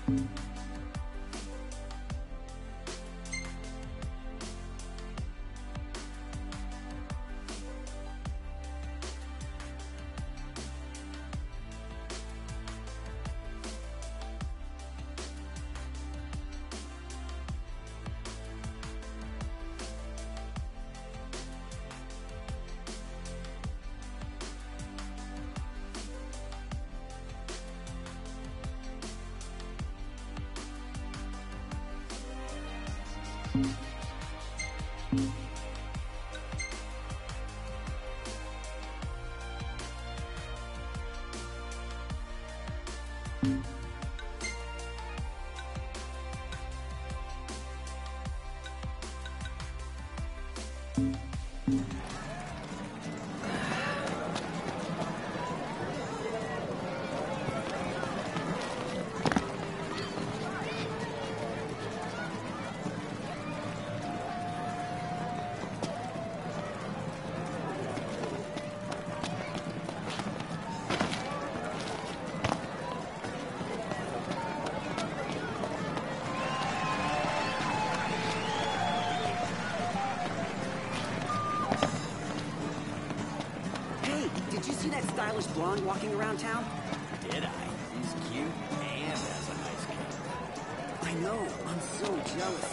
Stylish blonde walking around town? Did I? He's cute and has a nice kid. I know. I'm so jealous.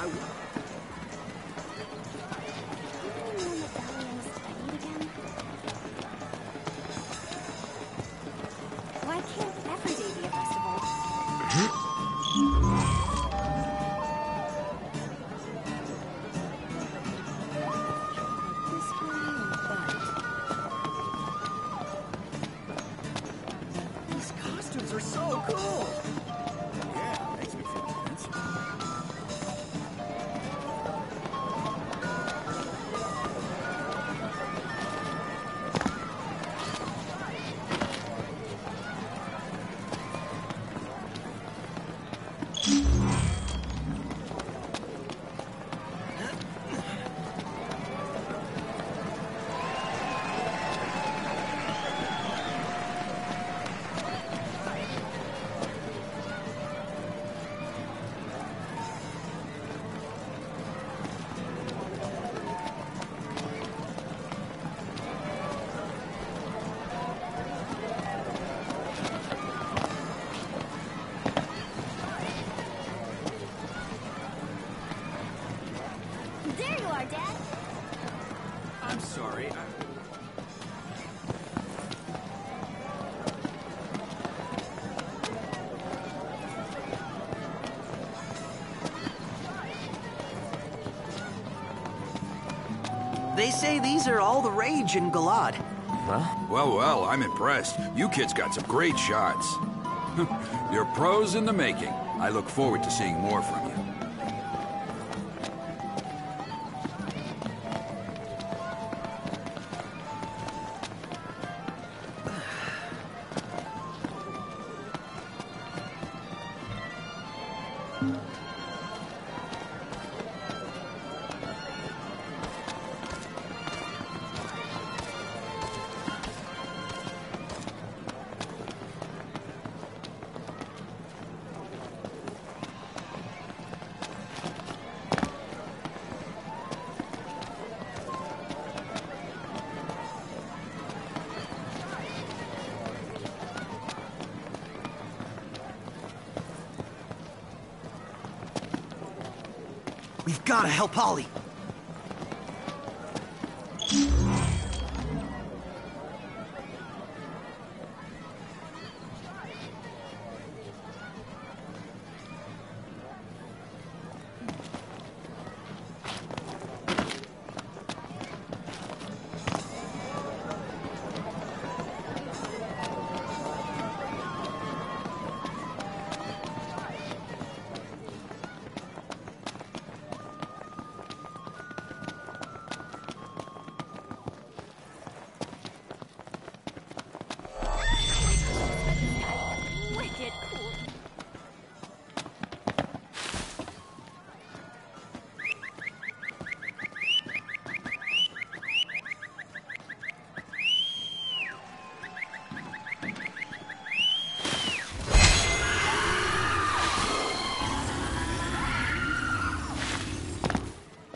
Why can't every day be a festival? Are so cool! Yeah, makes me feel tense. There you are, Dad! I'm sorry. They say these are all the rage in Galad. Huh? Well, I'm impressed. You kids got some great shots. You're pros in the making. I look forward to seeing more from you. We've gotta help Holly.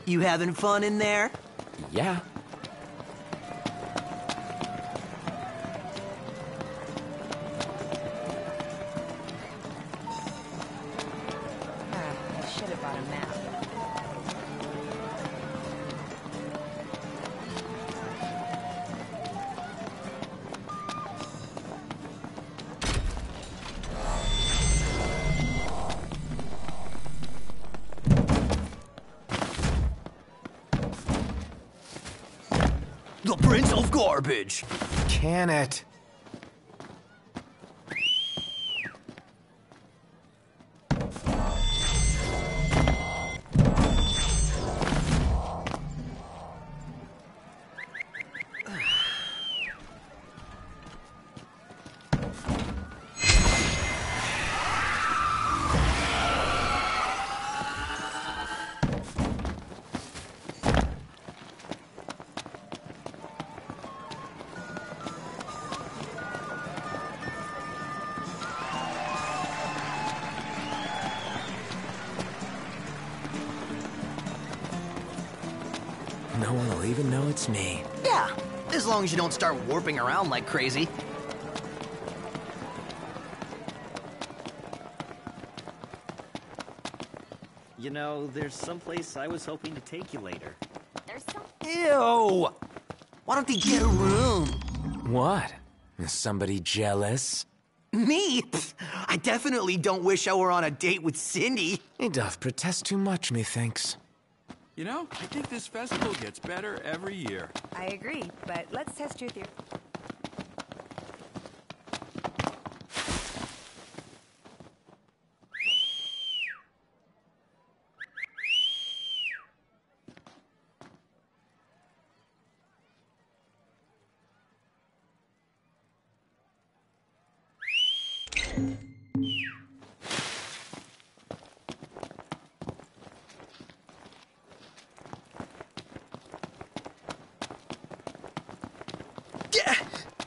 You having fun in there? Yeah. I should have brought a map. The Prince of Garbage! Can it? No one will even know it's me. Yeah, as long as you don't start warping around like crazy. You know, there's someplace I was hoping to take you later. There's some. Ew! Why don't they get a room? What? Is somebody jealous? Me? Pfft, I definitely don't wish I were on a date with Cindy. He doth protest too much, methinks. You know, I think this festival gets better every year. I agree, but let's test your theory. Yeah.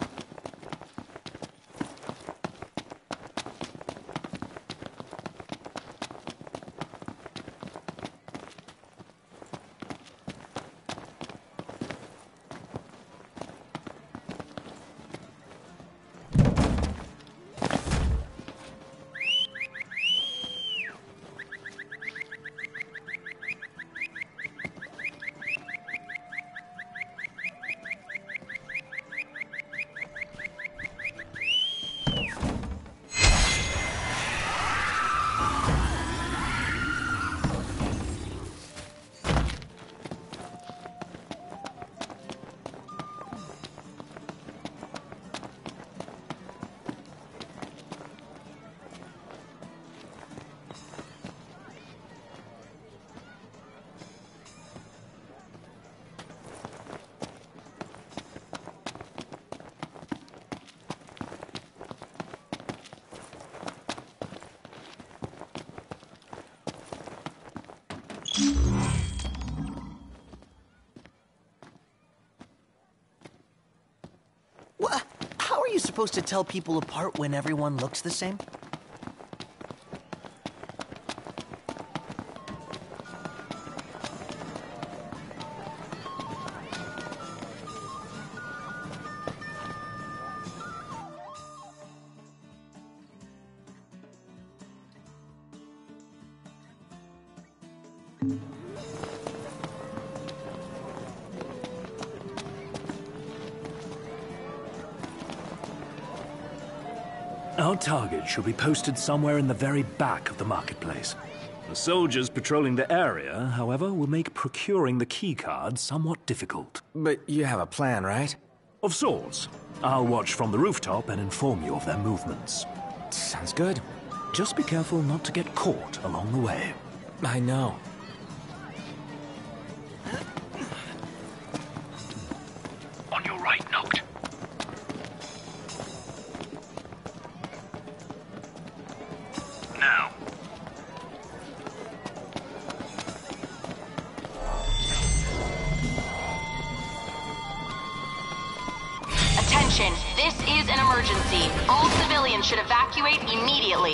What? How are you supposed to tell people apart when everyone looks the same? Our target should be posted somewhere in the very back of the marketplace. The soldiers patrolling the area, however, will make procuring the keycard somewhat difficult. But you have a plan, right? Of sorts. I'll watch from the rooftop and inform you of their movements. Sounds good. Just be careful not to get caught along the way. I know. On your right, Noct. Now. Attention, this is an emergency. All civilians should evacuate immediately.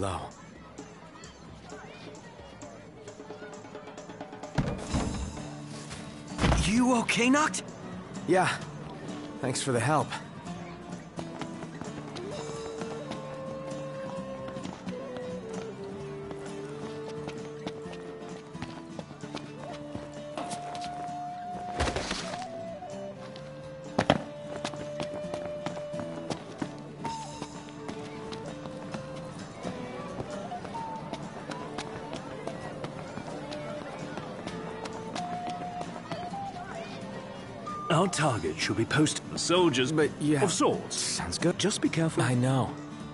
low. You okay, Noct? Yeah. Thanks for the help. Our target should be posted. The soldiers, But yeah. of sorts. Sounds good. Just be careful. I know.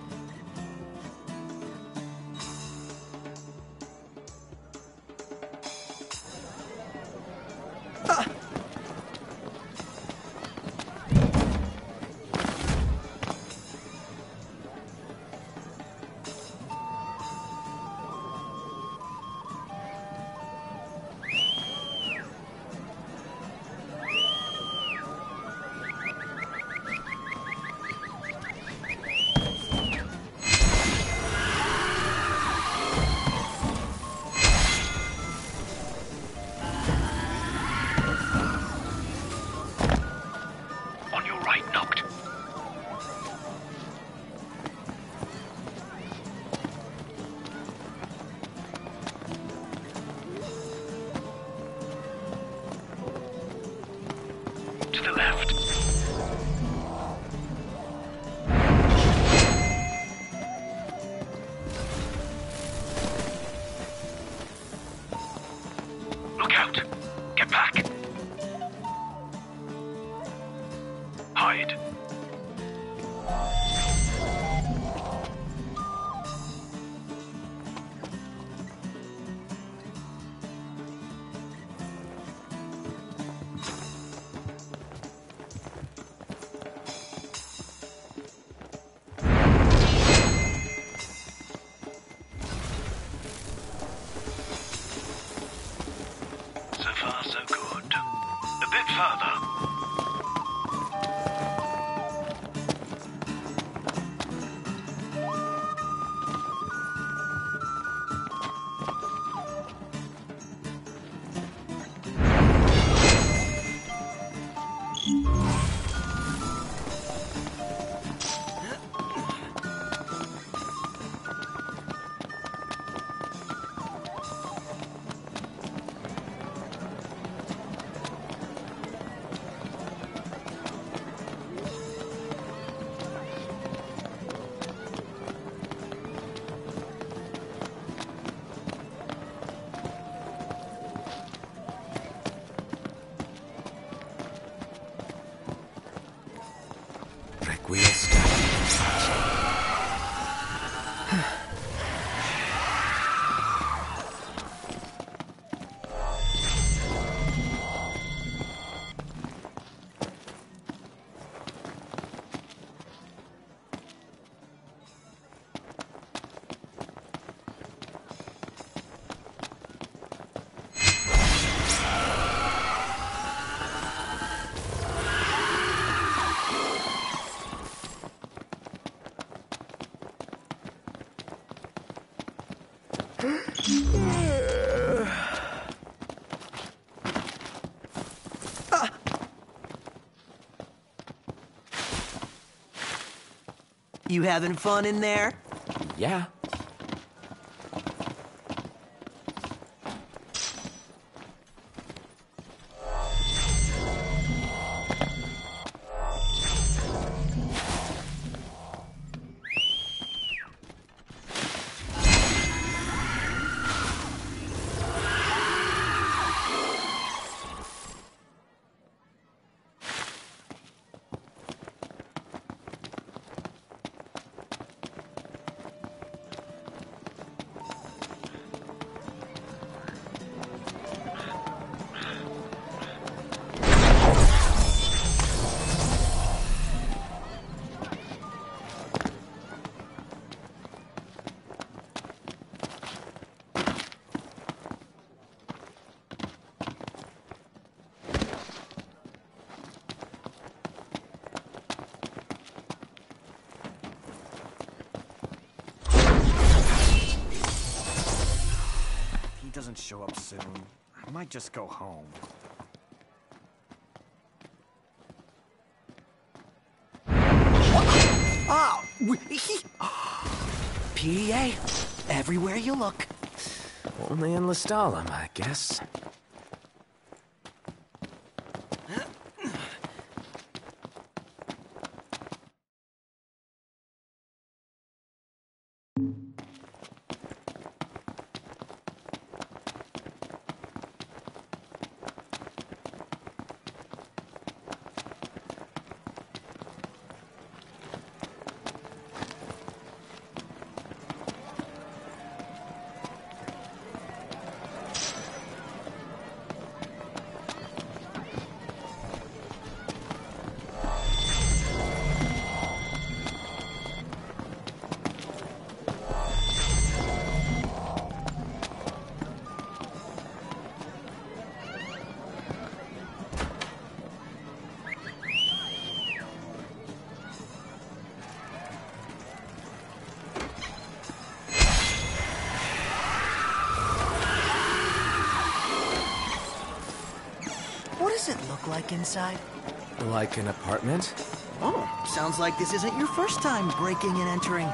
On your right, Noct. To the left. Look out! Get back! Hide. So far, so good. A bit further. Requiescat. You having fun in there? Yeah. doesn't show up soon, I might just go home. Oh! PDA, everywhere you look. Only in Lestalem, I guess. What does it look like inside? Like an apartment? Oh, sounds like this isn't your first time breaking and entering.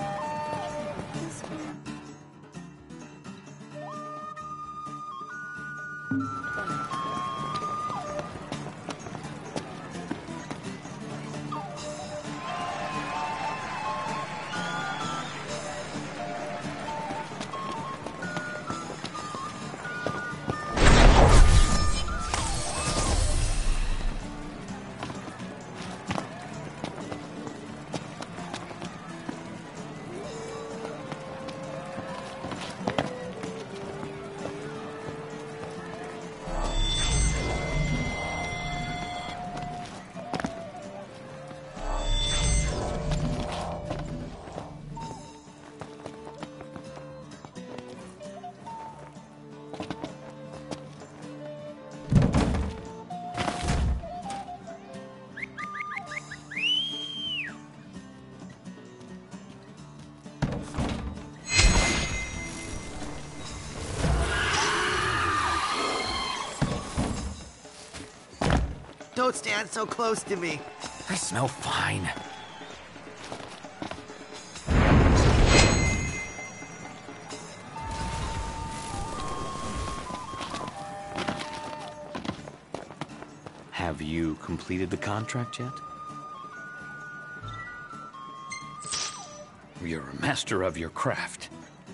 Don't stand so close to me. I smell fine. Have you completed the contract yet? You're a master of your craft.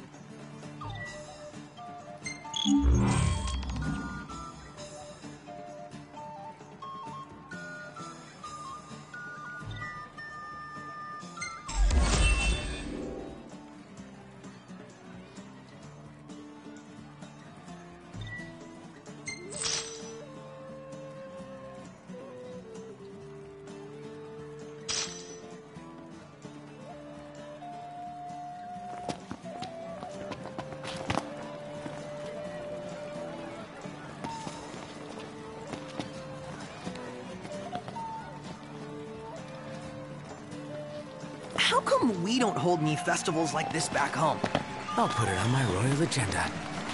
How come we don't hold any festivals like this back home? I'll put it on my royal agenda.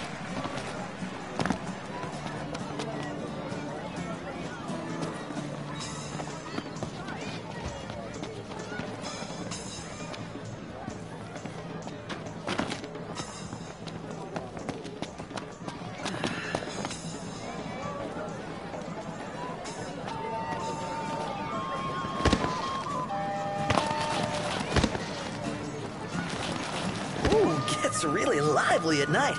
Ooh, gets really lively at night.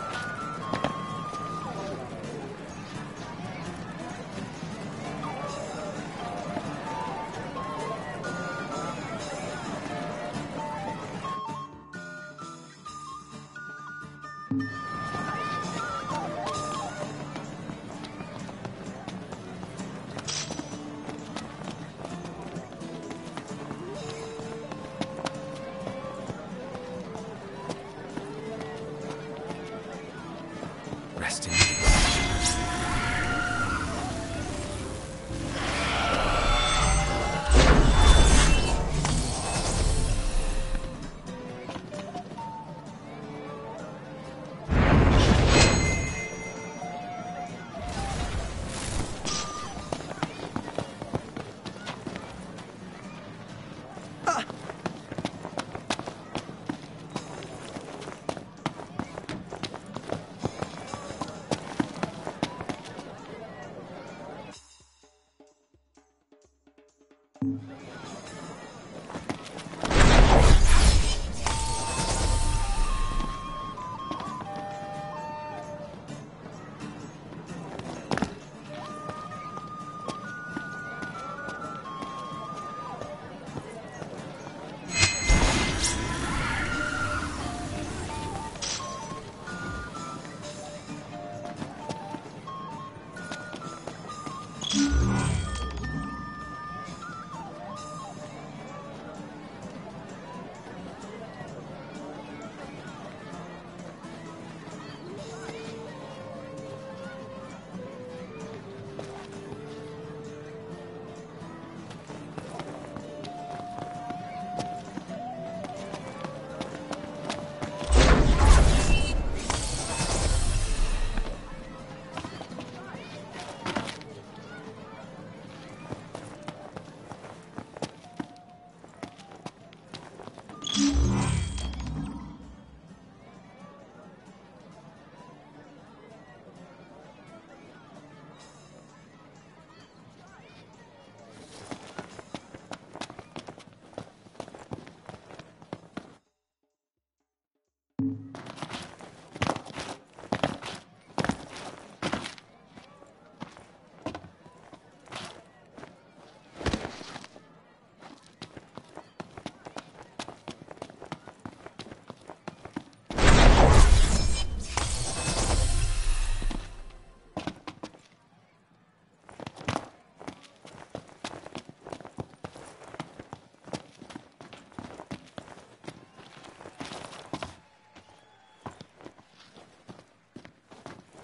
Rest in peace.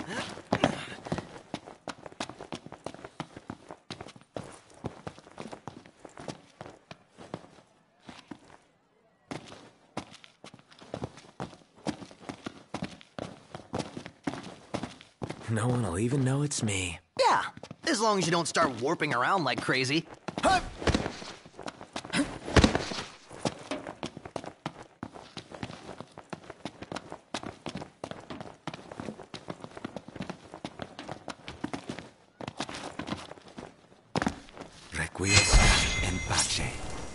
No one will even know it's me. Yeah, as long as you don't start warping around like crazy. Huh. Requiescat en pace.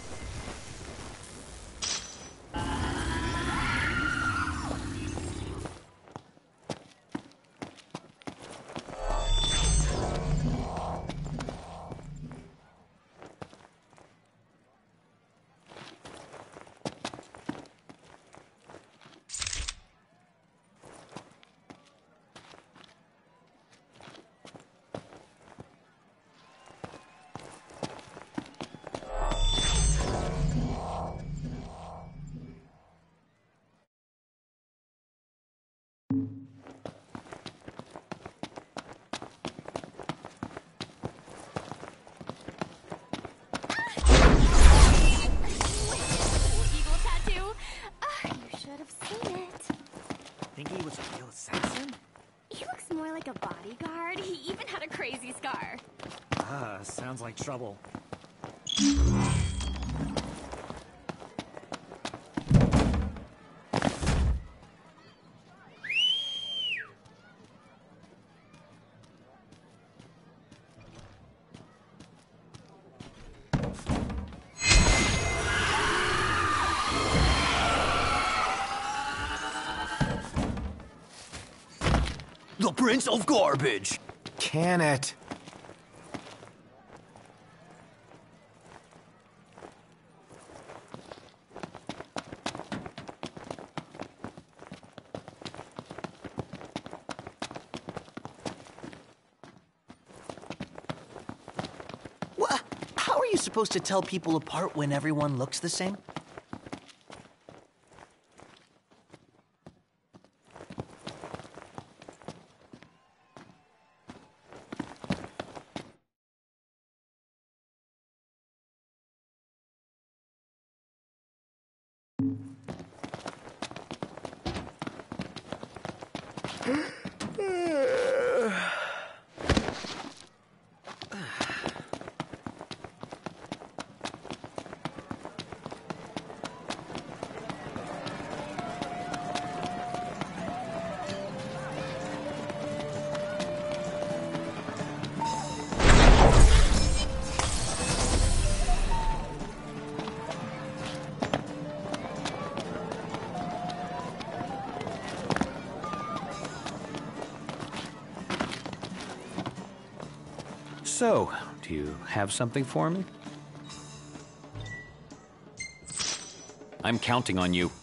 Eagle tattoo. You should have seen it. Think he was a real assassin? He looks more like a bodyguard. He even had a crazy scar. Sounds like trouble. The Prince of Garbage! Can it? What? How are you supposed to tell people apart when everyone looks the same? So, do you have something for me? I'm counting on you.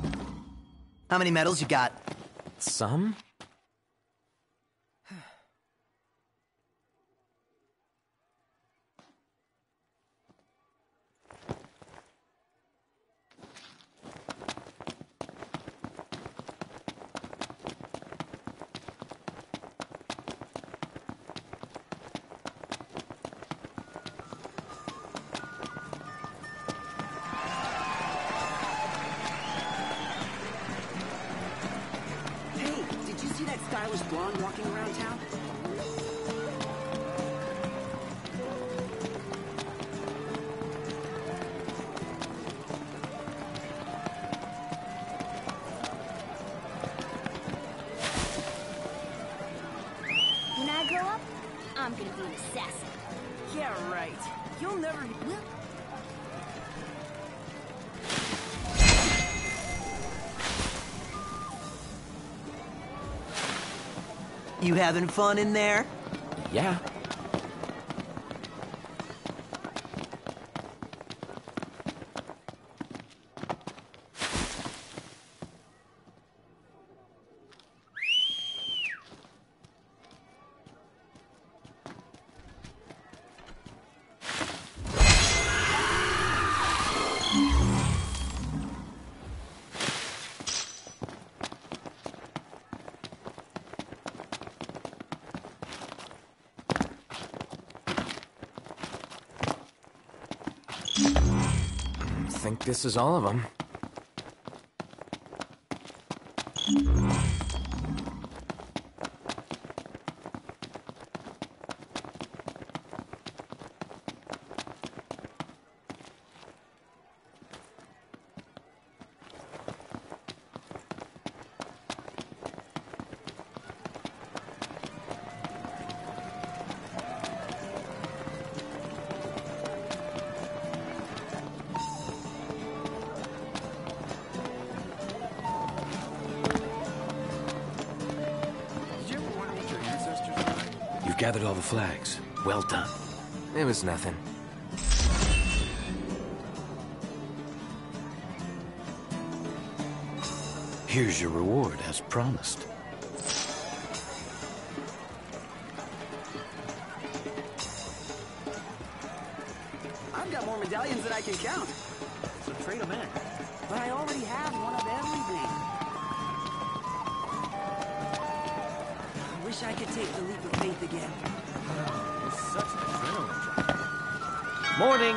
How many medals you got? Some? stylish blonde walking around town? When I grow up, I'm gonna be an assassin. Yeah, right. You'll never... You having fun in there? Yeah. I think this is all of them. You've gathered all the flags. Well done. It was nothing. Here's your reward, as promised. I've got more medallions than I can count. So trade them in. But I already have one of everything. I wish I could take the leap of faith again. It's such an adrenaline junkie. Morning!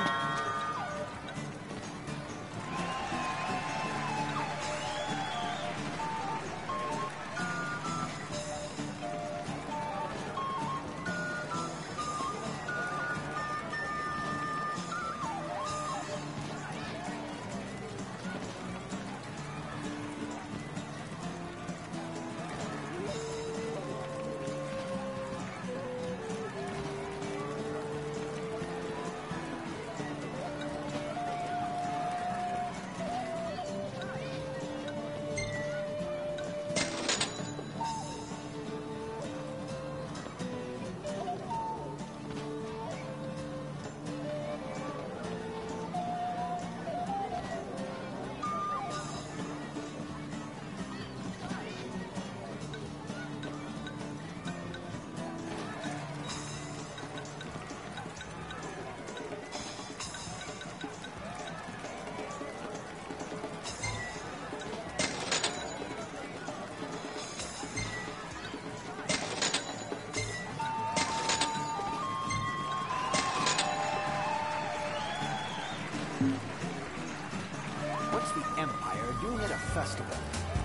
What's the Empire doing at a festival?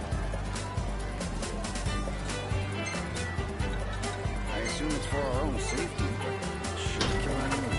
I assume it's for our own safety, but should kill anyone.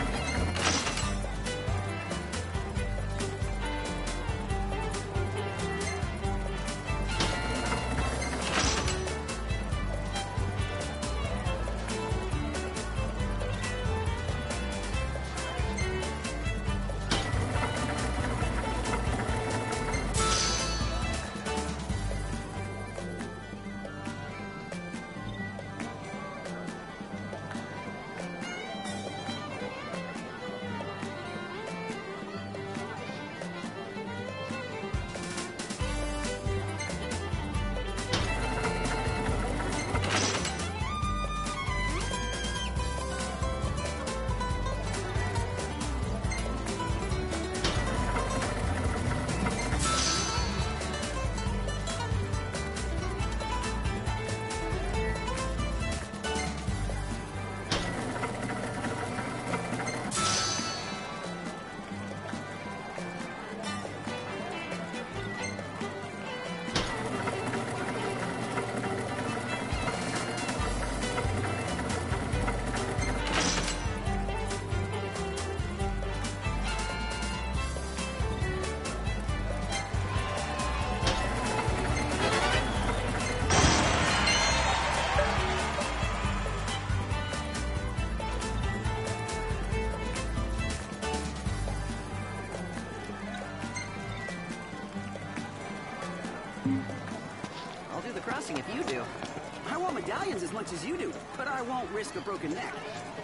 tossing if you do. I want medallions as much as you do, but I won't risk a broken neck.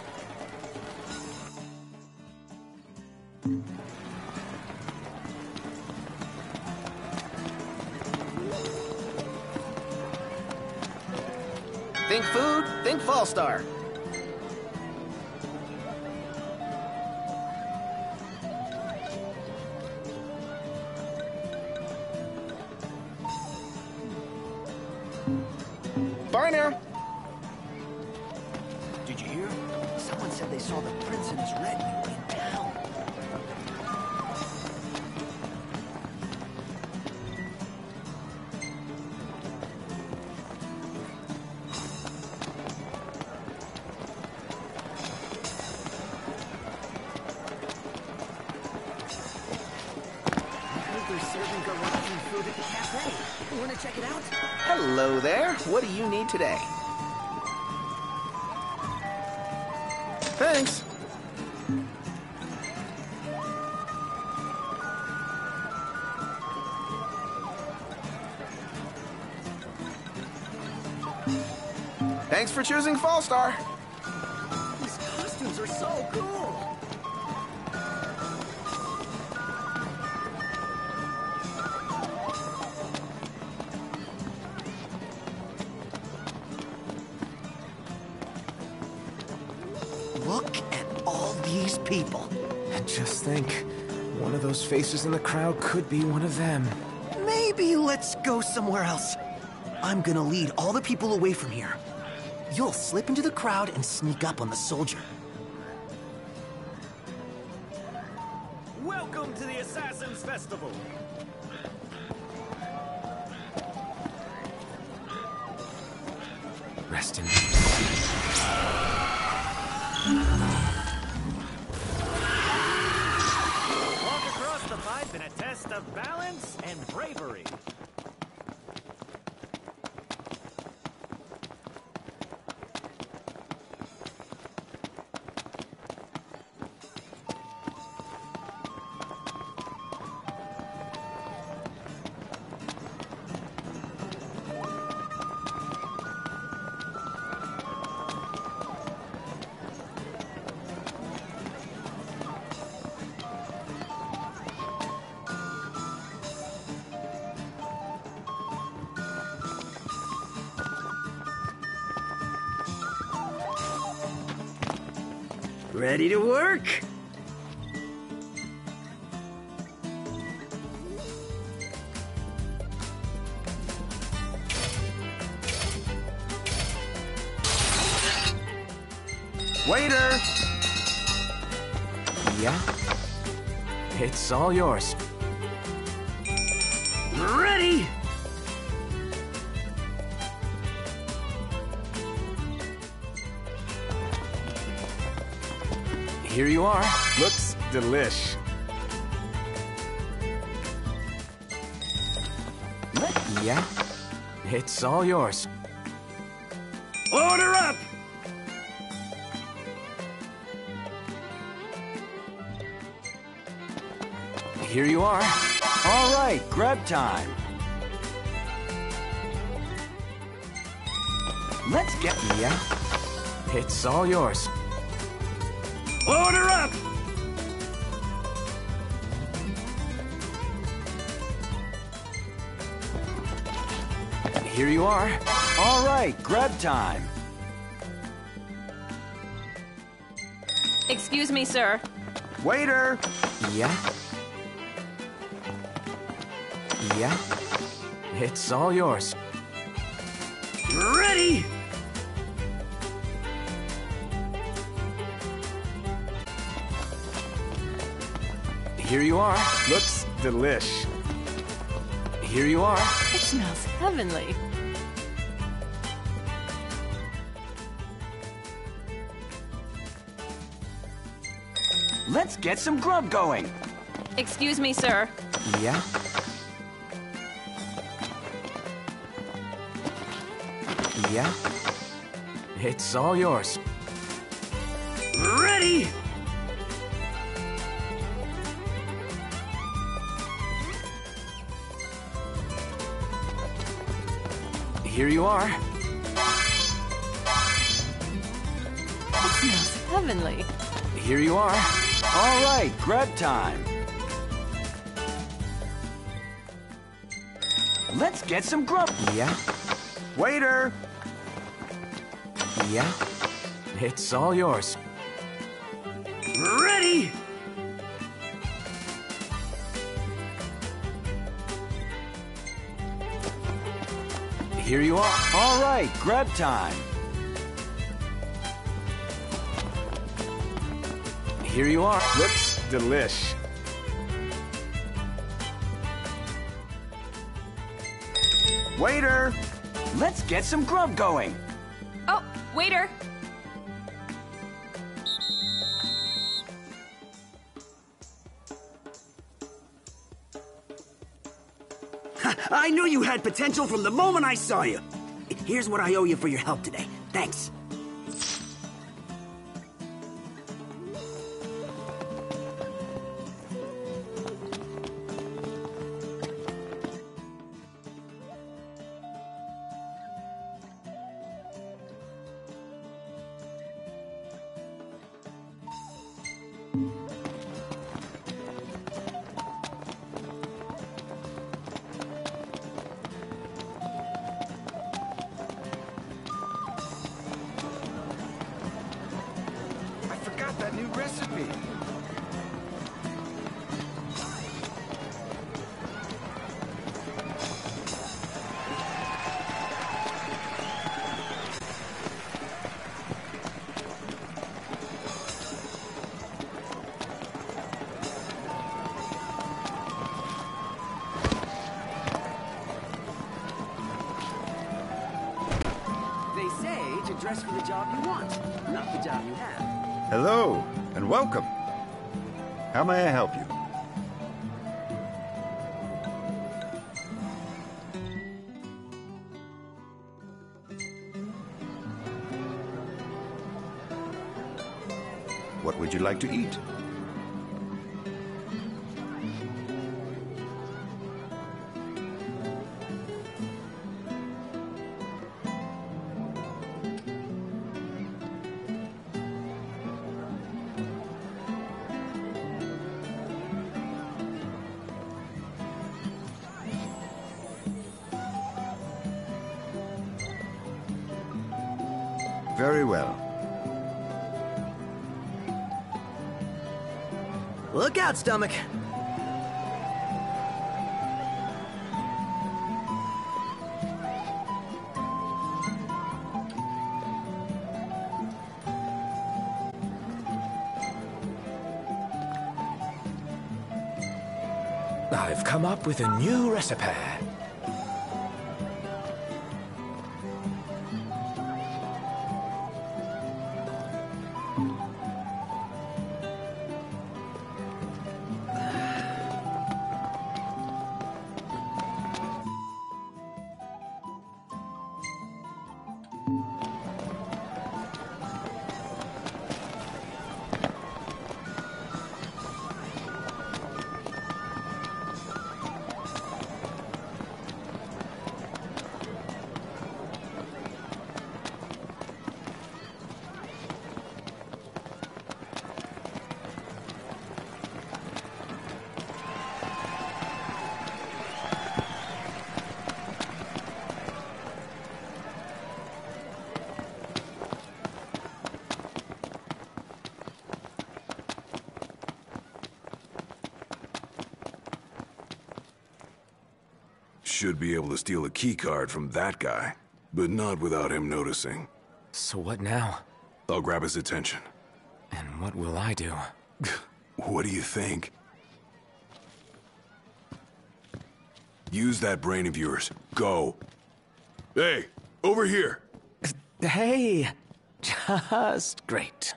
Think food, think Fallstar. Bye now. Did you hear? Someone said they saw the prince and his retinue in town. They're serving Galactic food at the cafe. You want to check it out? Hello there. What do you need today? Thanks. Thanks for choosing Fallstar. These costumes are so cool. Look at all these people. And just think, one of those faces in the crowd could be one of them. Maybe let's go somewhere else. I'm gonna lead all the people away from here. You'll slip into the crowd and sneak up on the soldier. Welcome to the Assassin's Festival. Rest in peace. Walk across the pipe in a test of balance and bravery. Ready to work? Waiter! Yeah? It's all yours. Ready! Here you are. Looks delish. Yeah? It's all yours. Order up! Here you are. All right, grab time. Let's get... Yeah? It's all yours. Order up! Here you are. All right, grab time. Excuse me, sir. Waiter! Yeah? Yeah? It's all yours. Ready! Here you are. Looks delish. Here you are. It smells heavenly. Let's get some grub going. Excuse me, sir. Yeah? Yeah? It's all yours. Ready! Here you are. It smells heavenly. Here you are. All right, grab time. Let's get some grub. Yeah? Waiter! Yeah? It's all yours. Ready! Here you are. All right, grab time. Here you are. Looks delish. Waiter! Let's get some grub going. Oh, waiter! I knew you had potential from the moment I saw you. Here's what I owe you for your help today. Thanks. That new recipe. They say to dress for the job you want, not the job you have. Hello, and welcome. How may I help you? What would you like to eat? Very well. Look out, stomach. I've come up with a new recipe. Should be able to steal a keycard from that guy, but not without him noticing. So what now? I'll grab his attention. And what will I do? What do you think? Use that brain of yours. Go. Hey, over here. Hey, just great.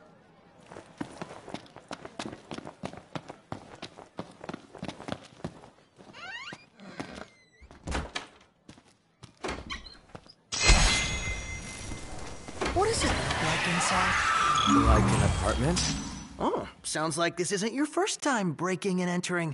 What does it look like inside? Like an apartment? Oh, sounds like this isn't your first time breaking and entering.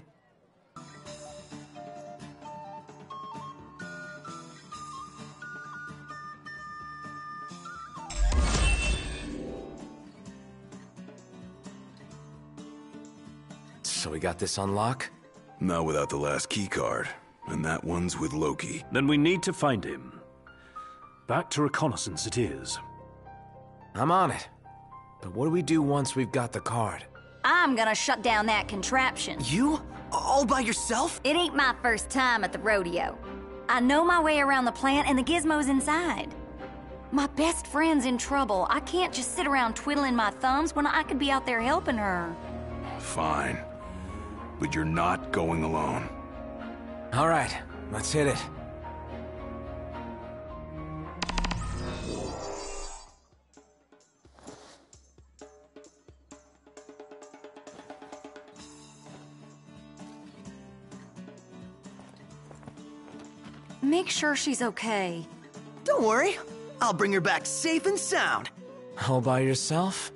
So we got this on lock? Not without the last key card, and that one's with Loki. Then we need to find him. Back to reconnaissance it is. I'm on it. But what do we do once we've got the card? I'm gonna shut down that contraption. You? All by yourself? It ain't my first time at the rodeo. I know my way around the plant and the gizmos inside. My best friend's in trouble. I can't just sit around twiddling my thumbs when I could be out there helping her. Fine. But you're not going alone. All right, let's hit it. Make sure she's okay. Don't worry. I'll bring her back safe and sound. All by yourself?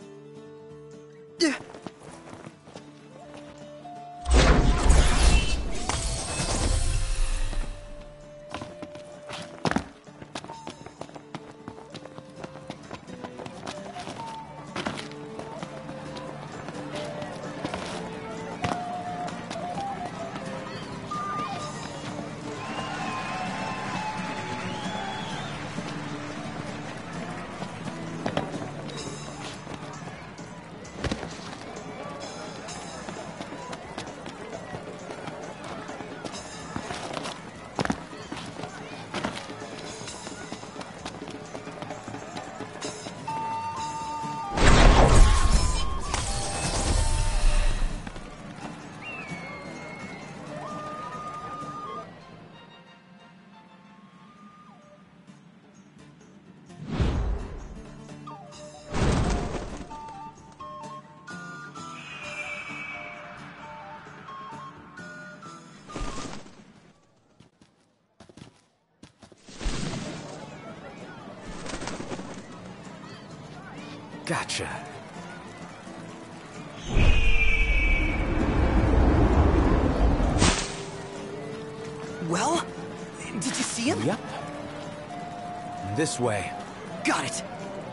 Gotcha. Well, did you see him? Yep. This way. Got it.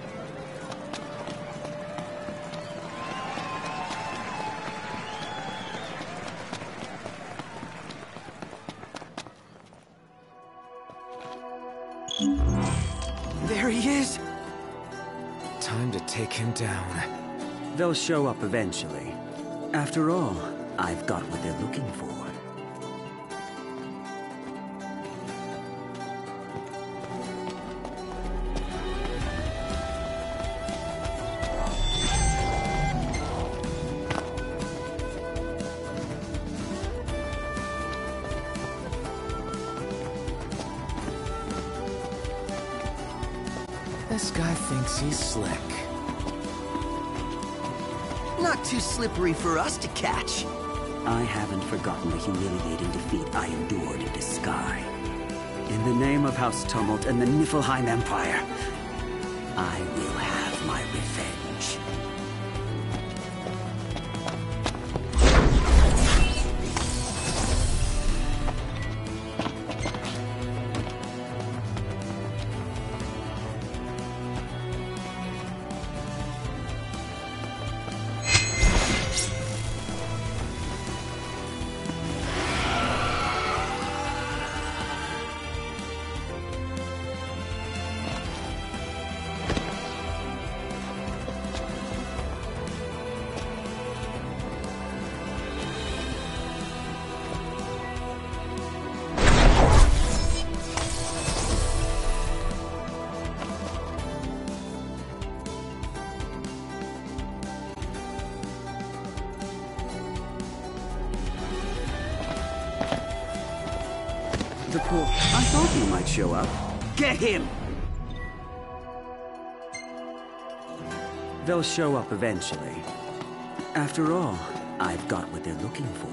There he is. Time to take him down. They'll show up eventually. After all, I've got what they're looking for. This guy thinks he's slick. Not too slippery for us to catch. I haven't forgotten the humiliating defeat I endured in Sky. In the name of House Tumult and the Niflheim Empire, I will have my revenge. The poor... I thought you might show up. Get him! They'll show up eventually. After all, I've got what they're looking for.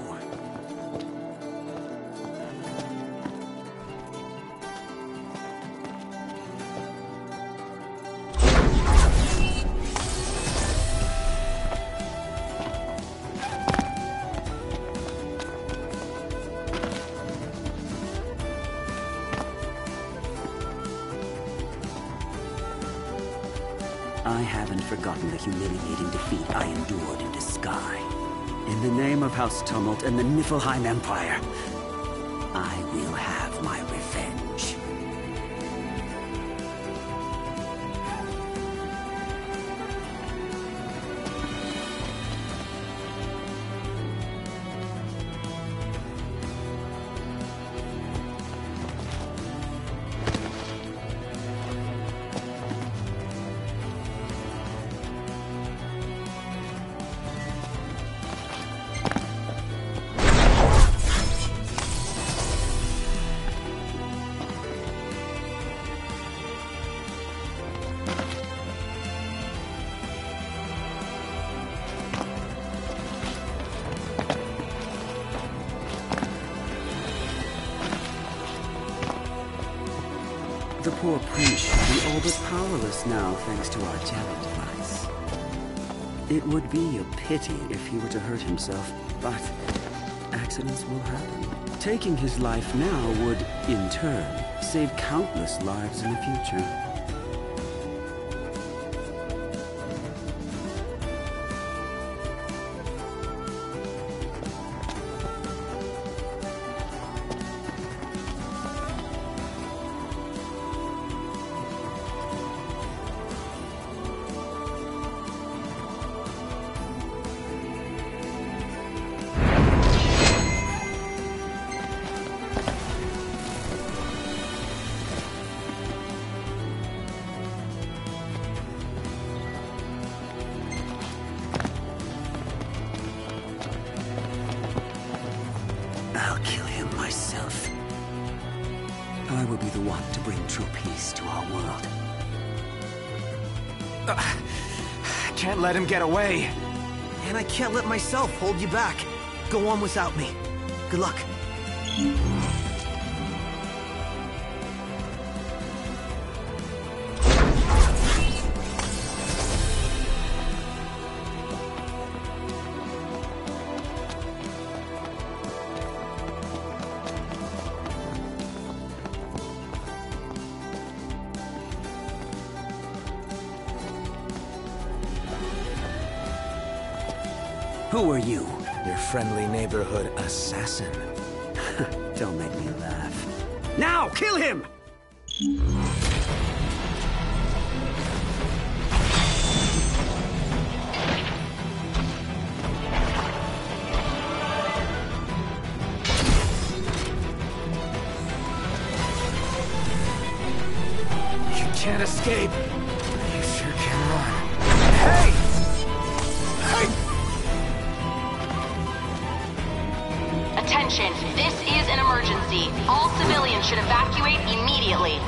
I haven't forgotten the humiliating defeat I endured in Sky. In the name of House Tumult and the Niflheim Empire, I will have my revenge. The poor prince should be all but powerless now, thanks to our jamming device. It would be a pity if he were to hurt himself, but accidents will happen. Taking his life now would, in turn, save countless lives in the future. I'll kill him myself. I will be the one to bring true peace to our world. I can't let him get away. And I can't let myself hold you back. Go on without me. Good luck. Who are you? Your friendly neighborhood assassin. Don't make me laugh. Now, kill him! You can't escape. You sure can run. Hey! Hey! Attention, this is an emergency. All civilians should evacuate immediately.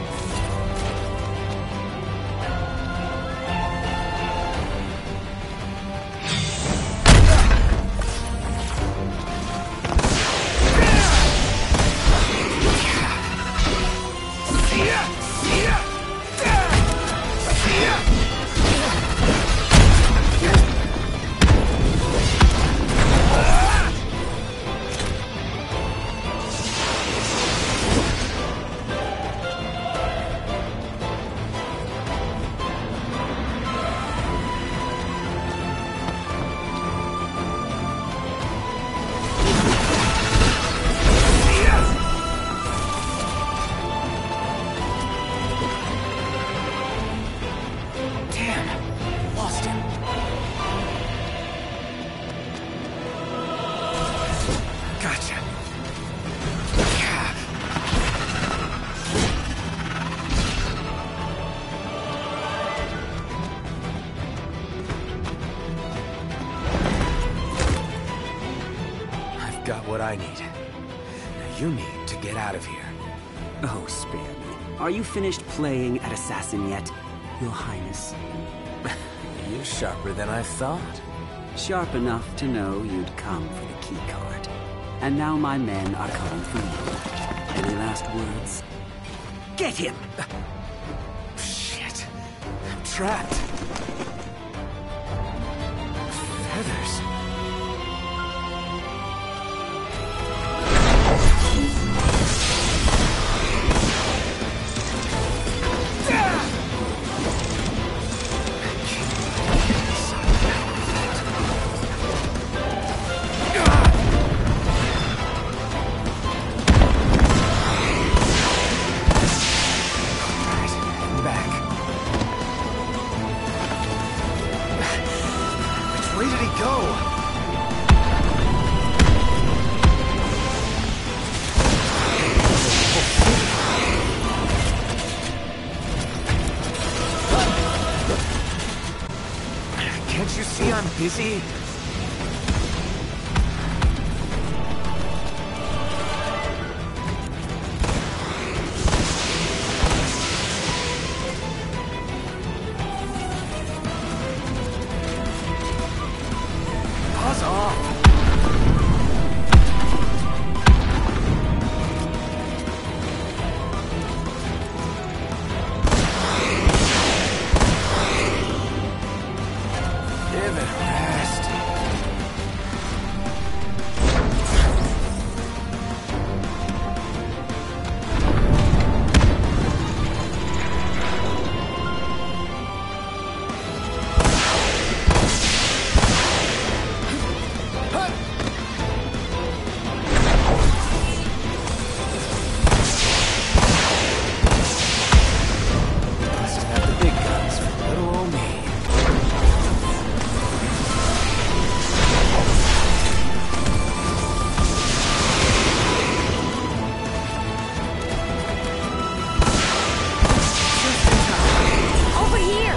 Got what I need. Now you need to get out of here. Oh, spare me. Are you finished playing at Assassin yet, Your Highness? You're sharper than I thought. Sharp enough to know you'd come for the keycard. And now my men are coming for you. Any last words? Get him! Shit. I'm trapped. Feathers. go! Can't you see I'm busy? Buzz off! Give it a rest. Must have the big guns for little old me. Over here!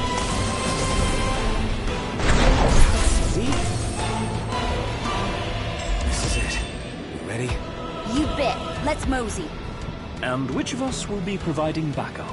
See? This is it. You ready? You bet. Let's mosey. And which of us will be providing backup?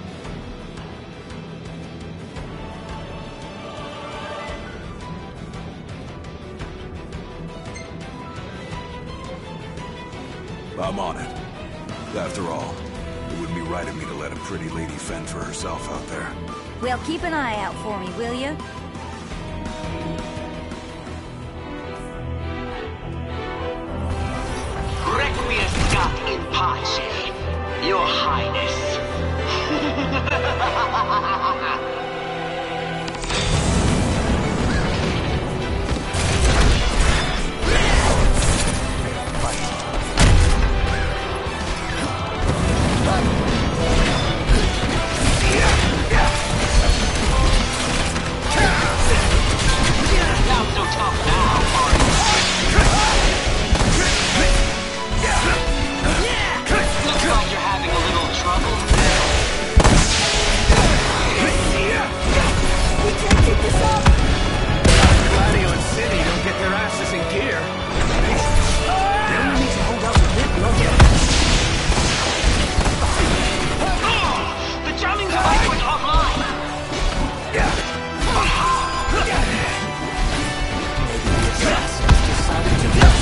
I'm on it. After all, it wouldn't be right of me to let a pretty lady fend for herself out there. Well, keep an eye out for me, will you? Requiescat in pace, Your Highness. Not so tough now, are you? Looks like you're having a little trouble. We can't keep this up! Gladio and Cindy don't get their asses in gear. They only need to hold out a bit longer. The jamming device went offline. Assassins decided to do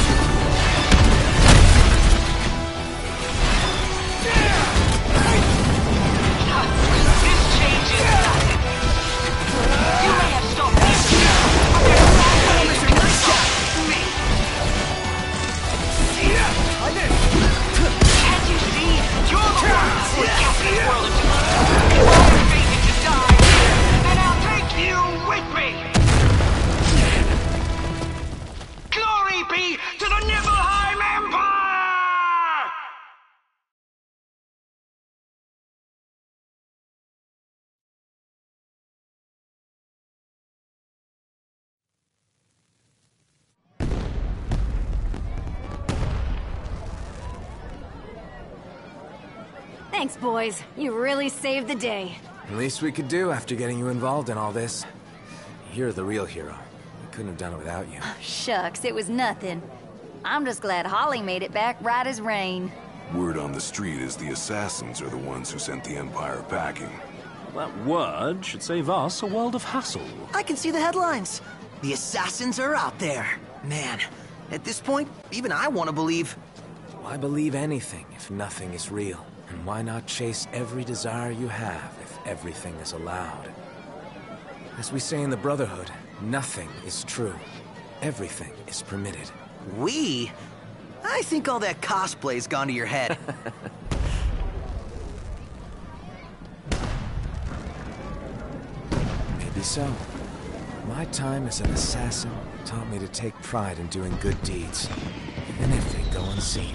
This changes nothing. You may have stopped me, but there's no way you can stop me. Can't you see? You're the one who's got this world into if I'm fated to die, then I'll take you with me. Glory be to the Niflheim Empire! Thanks, boys. You really saved the day. Least we could do after getting you involved in all this. You're the real hero. We couldn't have done it without you. Shucks, it was nothing. I'm just glad Holly made it back right as rain. Word on the street is the assassins are the ones who sent the Empire packing. That word should save us a world of hassle. I can see the headlines. The assassins are out there. Man, at this point, even I want to believe. Why believe anything if nothing is real? And why not chase every desire you have if everything is allowed? As we say in the Brotherhood, nothing is true. Everything is permitted. We? I think all that cosplay's gone to your head. Maybe so. My time as an assassin taught me to take pride in doing good deeds, even if they go unseen.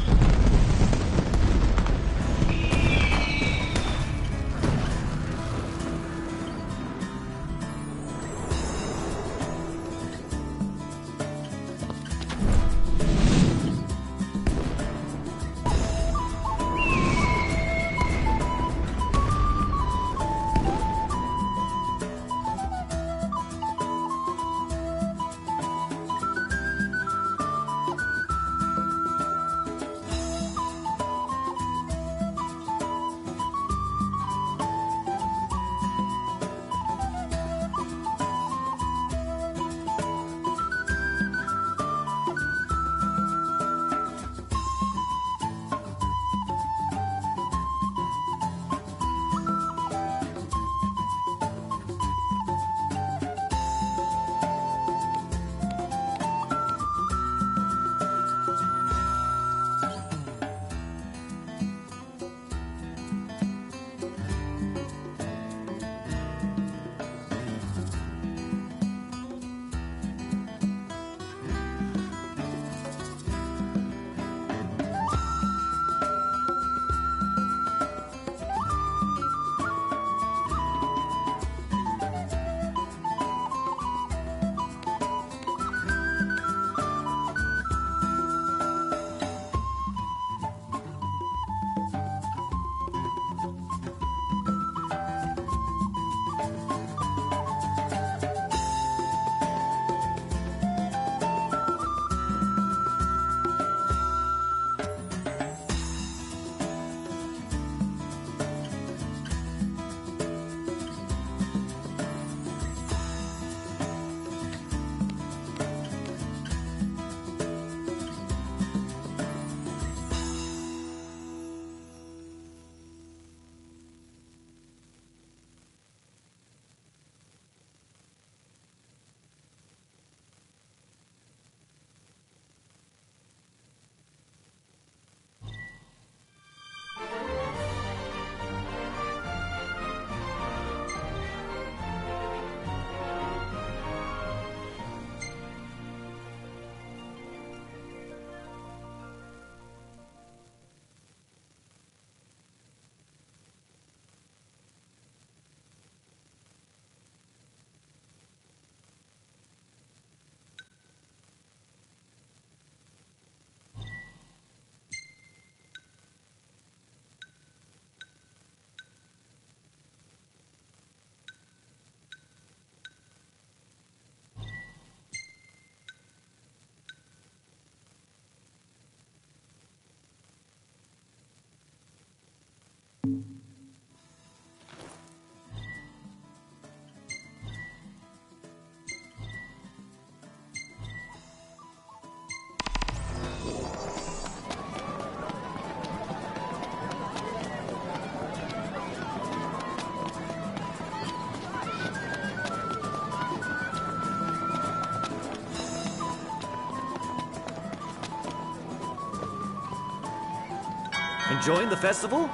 Enjoying the festival?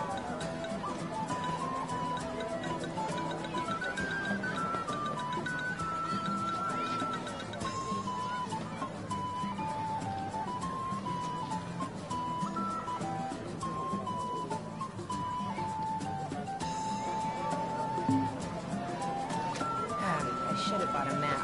I should have bought a map.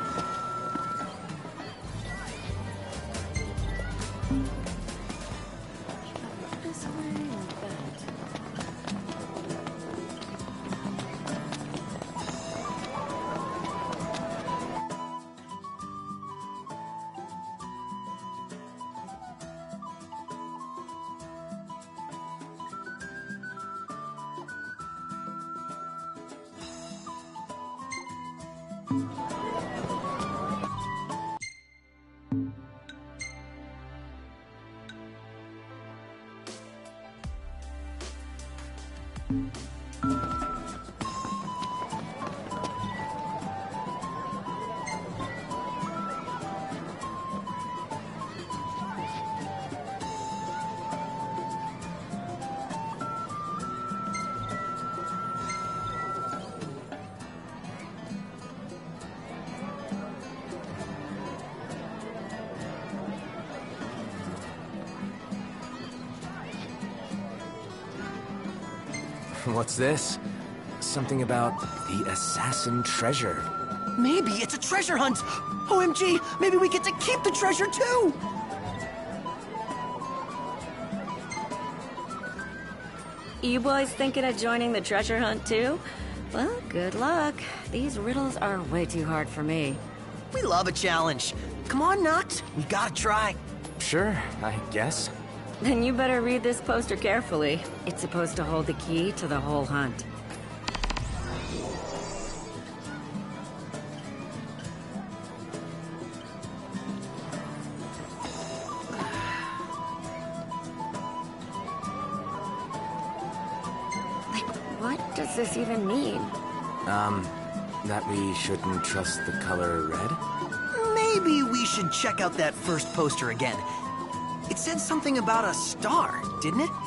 What's this? Something about the assassin treasure. Maybe it's a treasure hunt! OMG, maybe we get to keep the treasure too! You boys thinking of joining the treasure hunt too? Well, good luck. These riddles are way too hard for me. We love a challenge. Come on, Noct. We gotta try. Sure, I guess. Then you better read this poster carefully. It's supposed to hold the key to the whole hunt. What does this even mean? That we shouldn't trust the color red? Maybe we should check out that first poster again. It said something about a star, didn't it?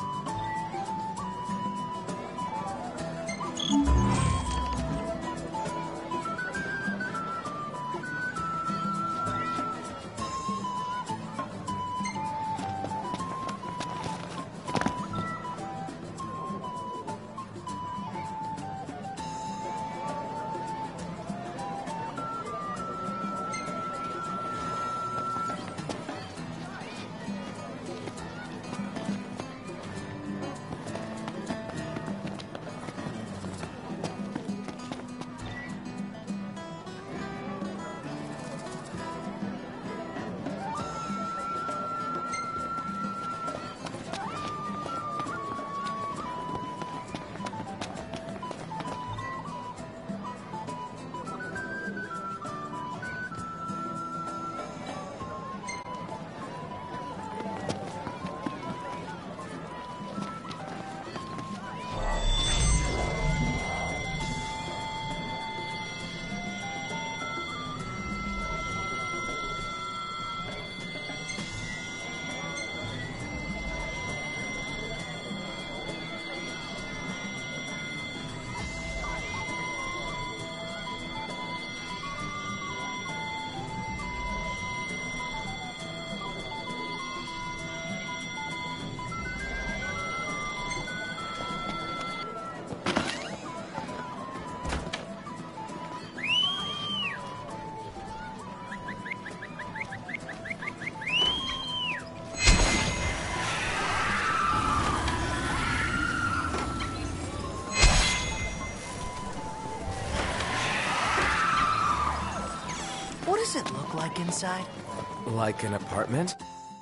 What does it look like inside? Like an apartment?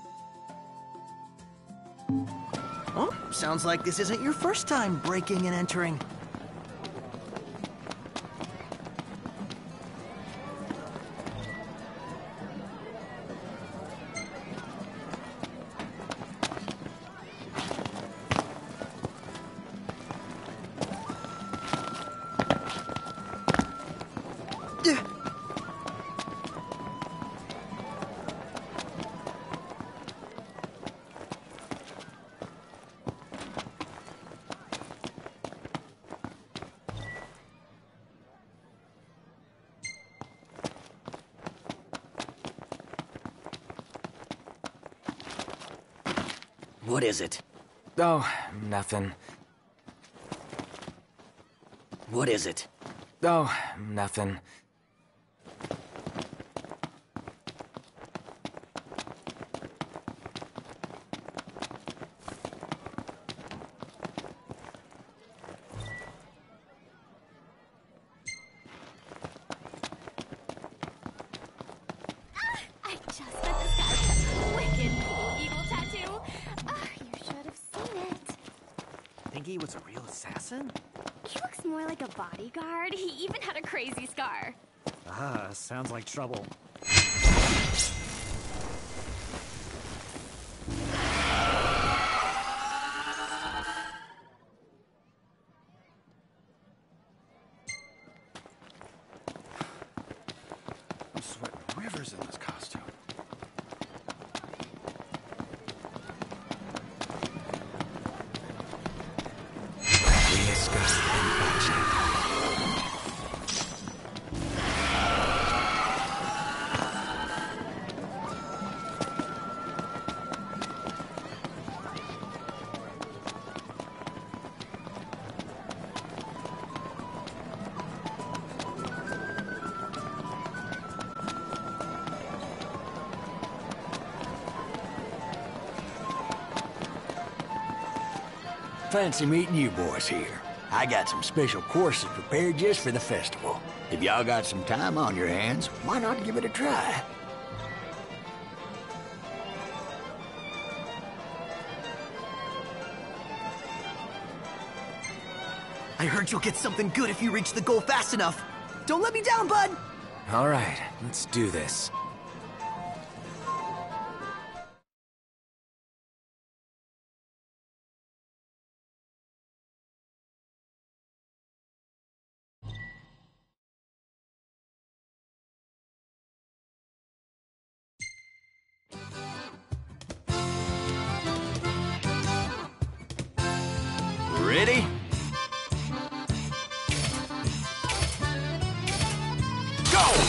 Oh, sounds like this isn't your first time breaking and entering. What is it? Oh, nothing. What is it? Oh, nothing. I just met this guy with a wicked cool eagle tattoo. You should have seen it. Think he was a real assassin? He looks more like a bodyguard. He even had a crazy scar. Sounds like trouble. I'm sweating rivers in this costume. Fancy meeting you boys here. I got some special courses prepared just for the festival. If y'all got some time on your hands, why not give it a try? I heard you'll get something good if you reach the goal fast enough. Don't let me down, bud! All right, let's do this. Ready? Go!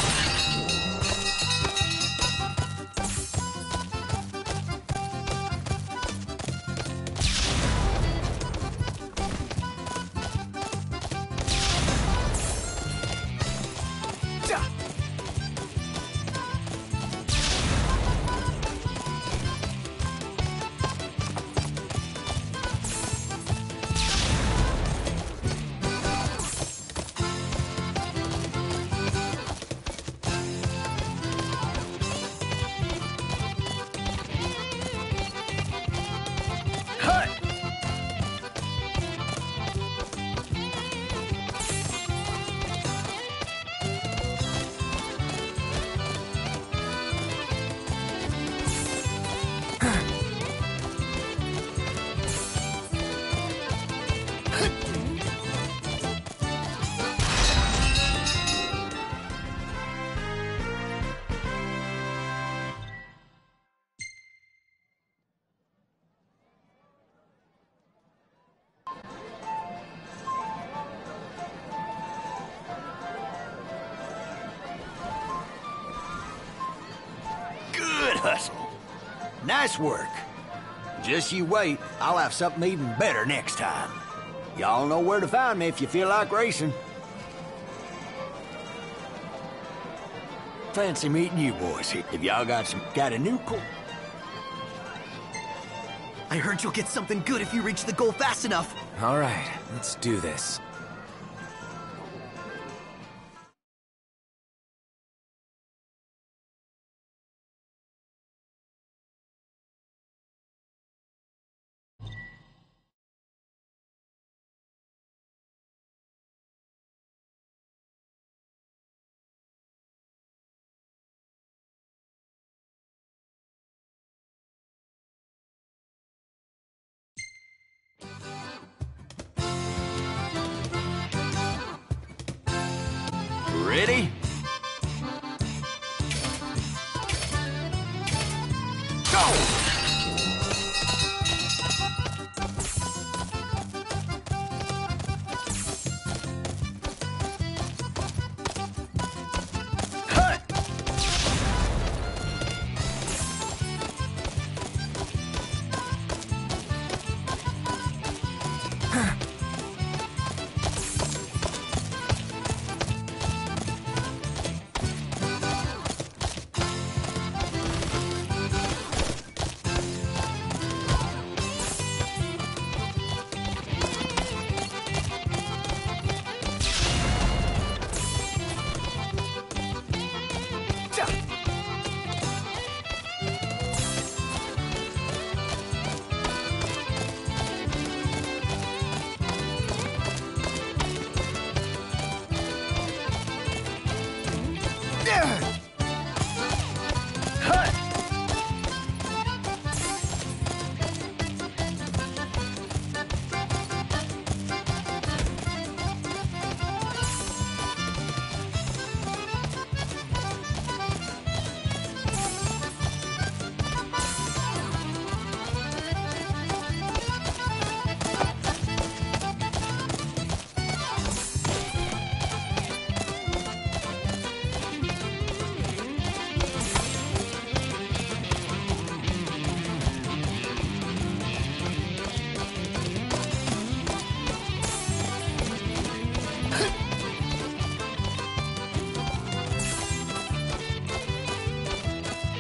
Good hustle. Nice work. Just you wait, I'll have something even better next time. Y'all know where to find me if you feel like racing. Fancy meeting you boys here. If y'all got a new cool... I heard you'll get something good if you reach the goal fast enough. All right, let's do this. Ready? Go!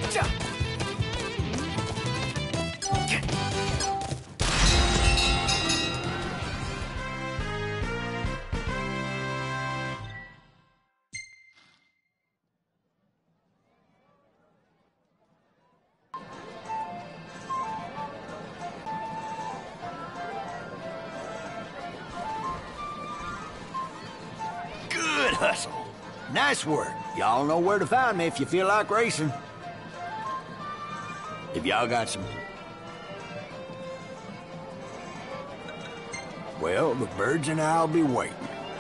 Good hustle. Nice work. Y'all know where to find me if you feel like racing. If y'all got some... Well, the birds and I'll be waiting.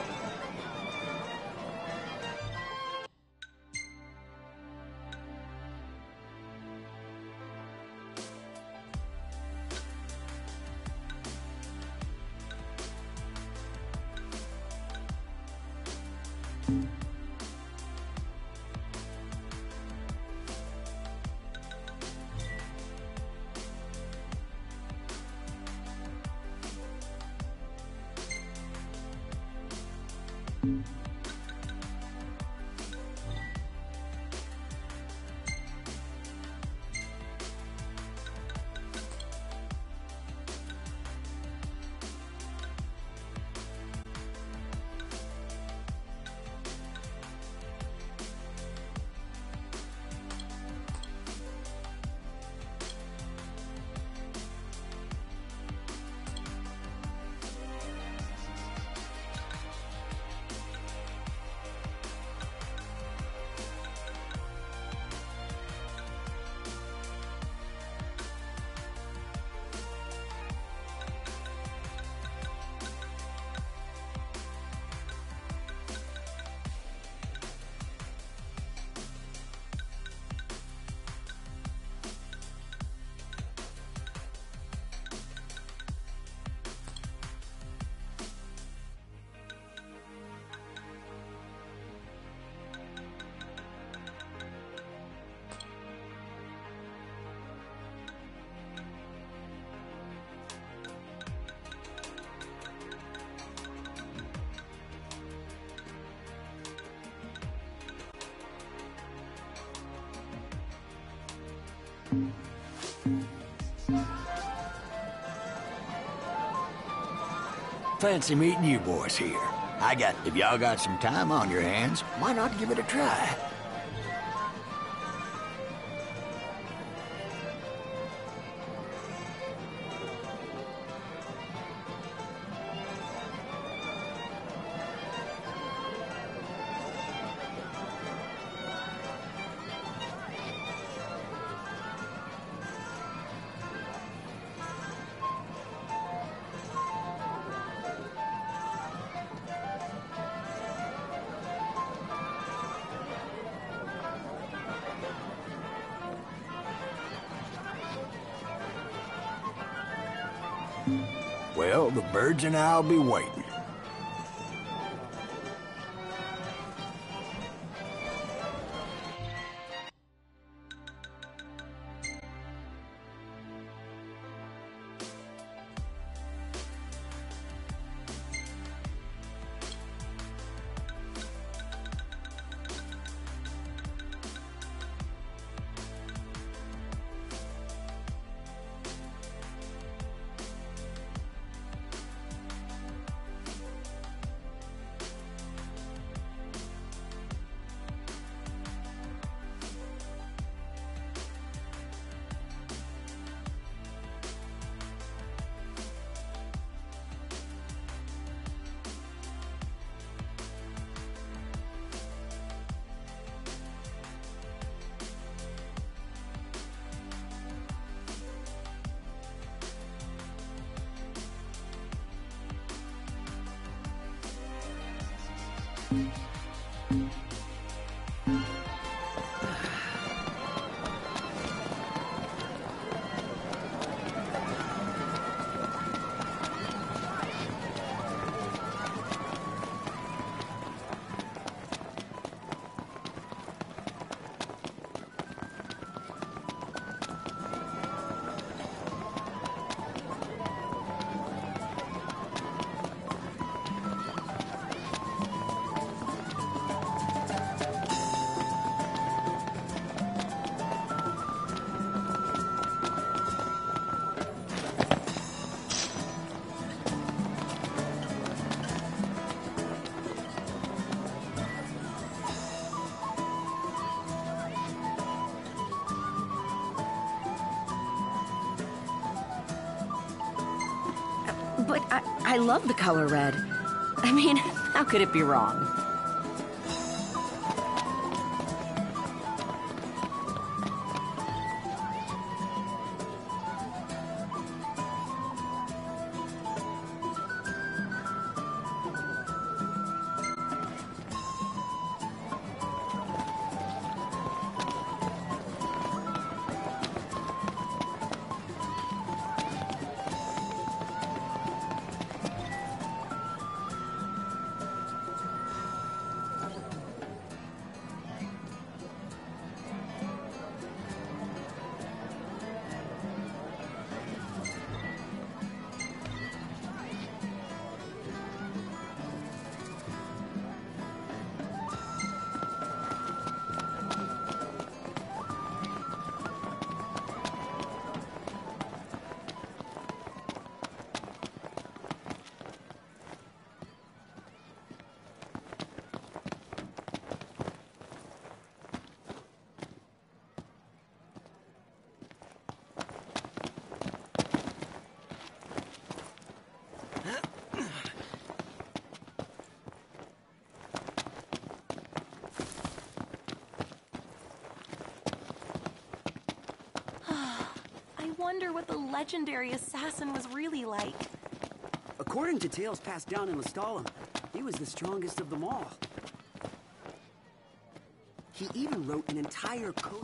Fancy meeting you boys here. If y'all got some time on your hands, why not give it a try? Well, the birds and I'll be waiting. But I love the color red. I mean, how could it be wrong? I wonder what the legendary assassin was really like. According to tales passed down in Lestalem, he was the strongest of them all. He even wrote an entire code.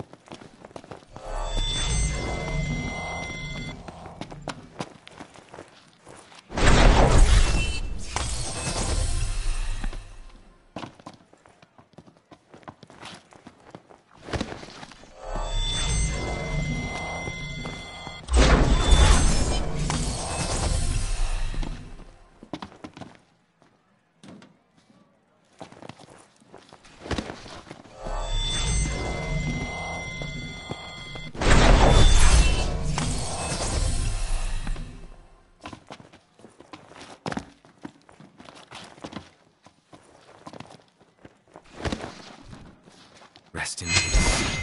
Rest in peace.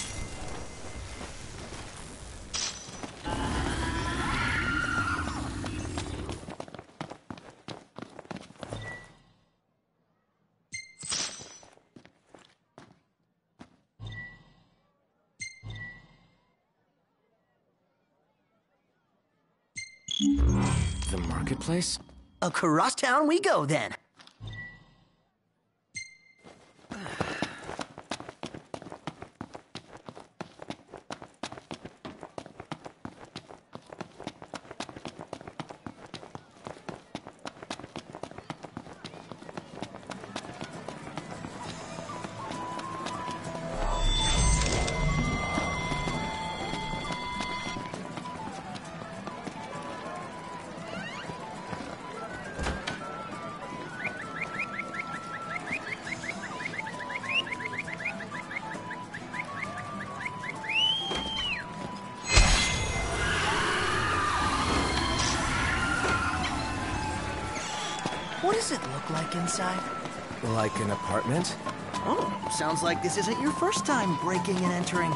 The marketplace? Across town we go, then. What does it look like inside? Like an apartment? Oh, sounds like this isn't your first time breaking and entering.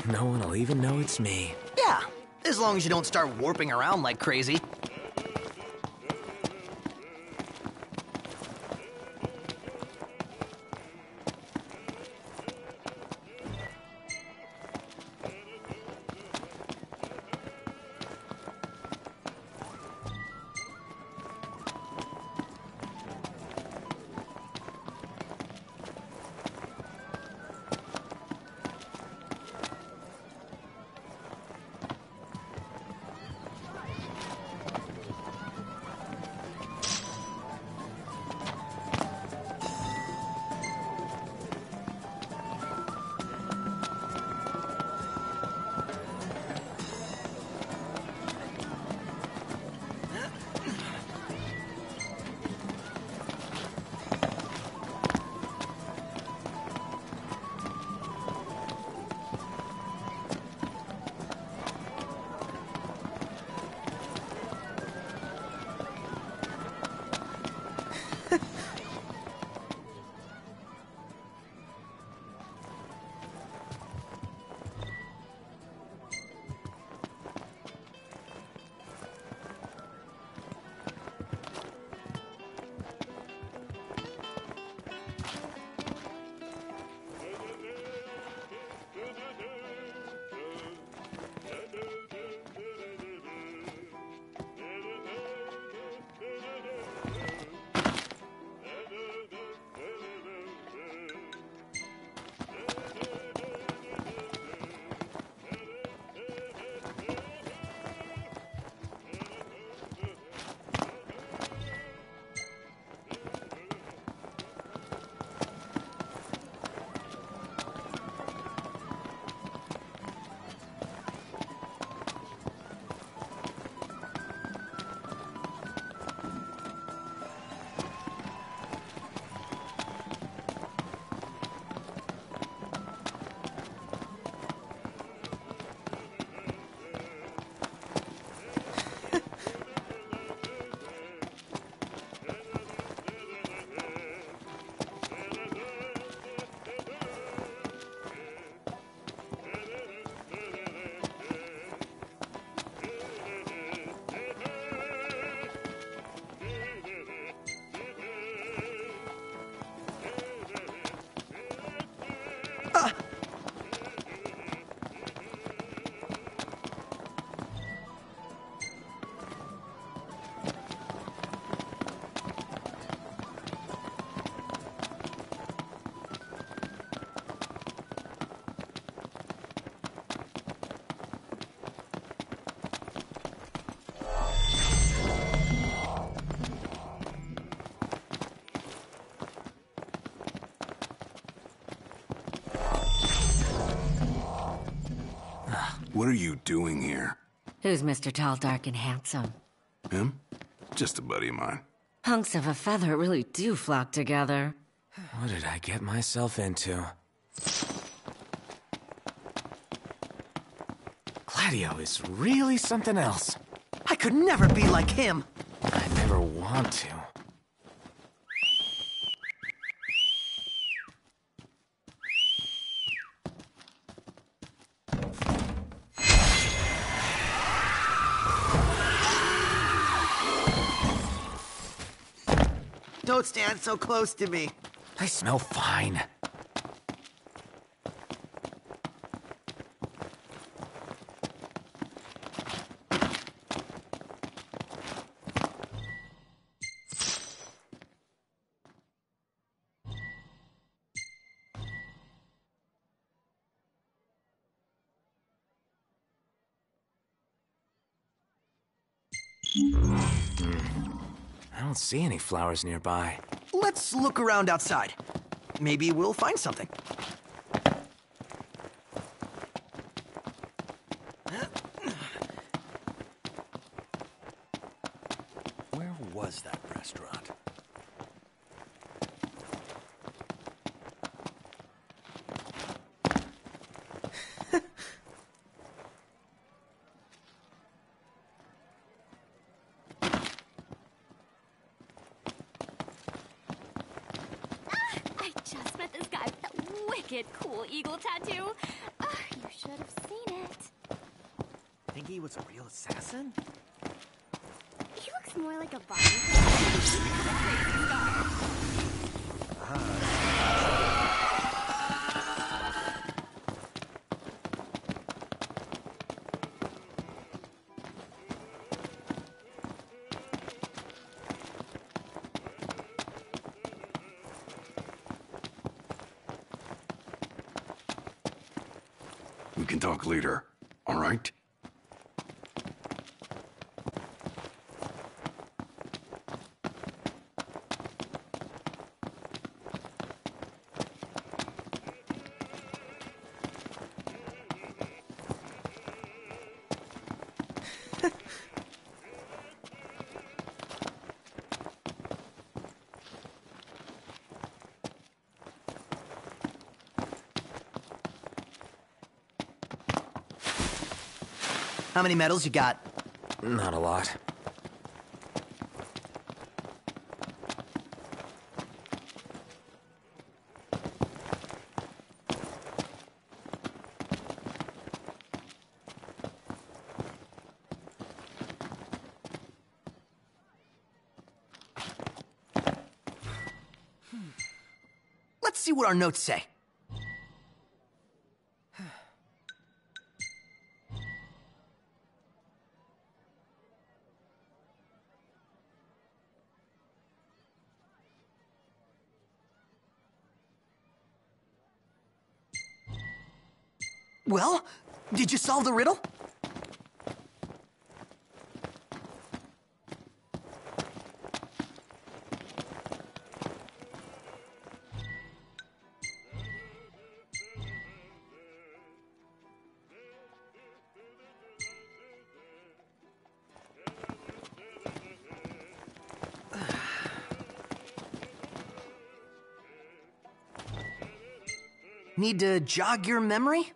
No one will even know it's me. Yeah, as long as you don't start warping around like crazy. What are you doing here? Who's Mr. Tall, Dark, and Handsome? Him? Just a buddy of mine. Hunks of a feather really do flock together. What did I get myself into? Gladio is really something else. I could never be like him. I never want to. Don't stand so close to me. I smell fine. I don't see any flowers nearby. Let's look around outside. Maybe we'll find something. Where was that restaurant? I just met this guy with that wicked cool eagle tattoo. You should have seen it. Think he was a real assassin? He looks more like a body. We can talk later, all right? How many medals you got? Not a lot. Let's see what our notes say. Well, did you solve the riddle? Need to jog your memory?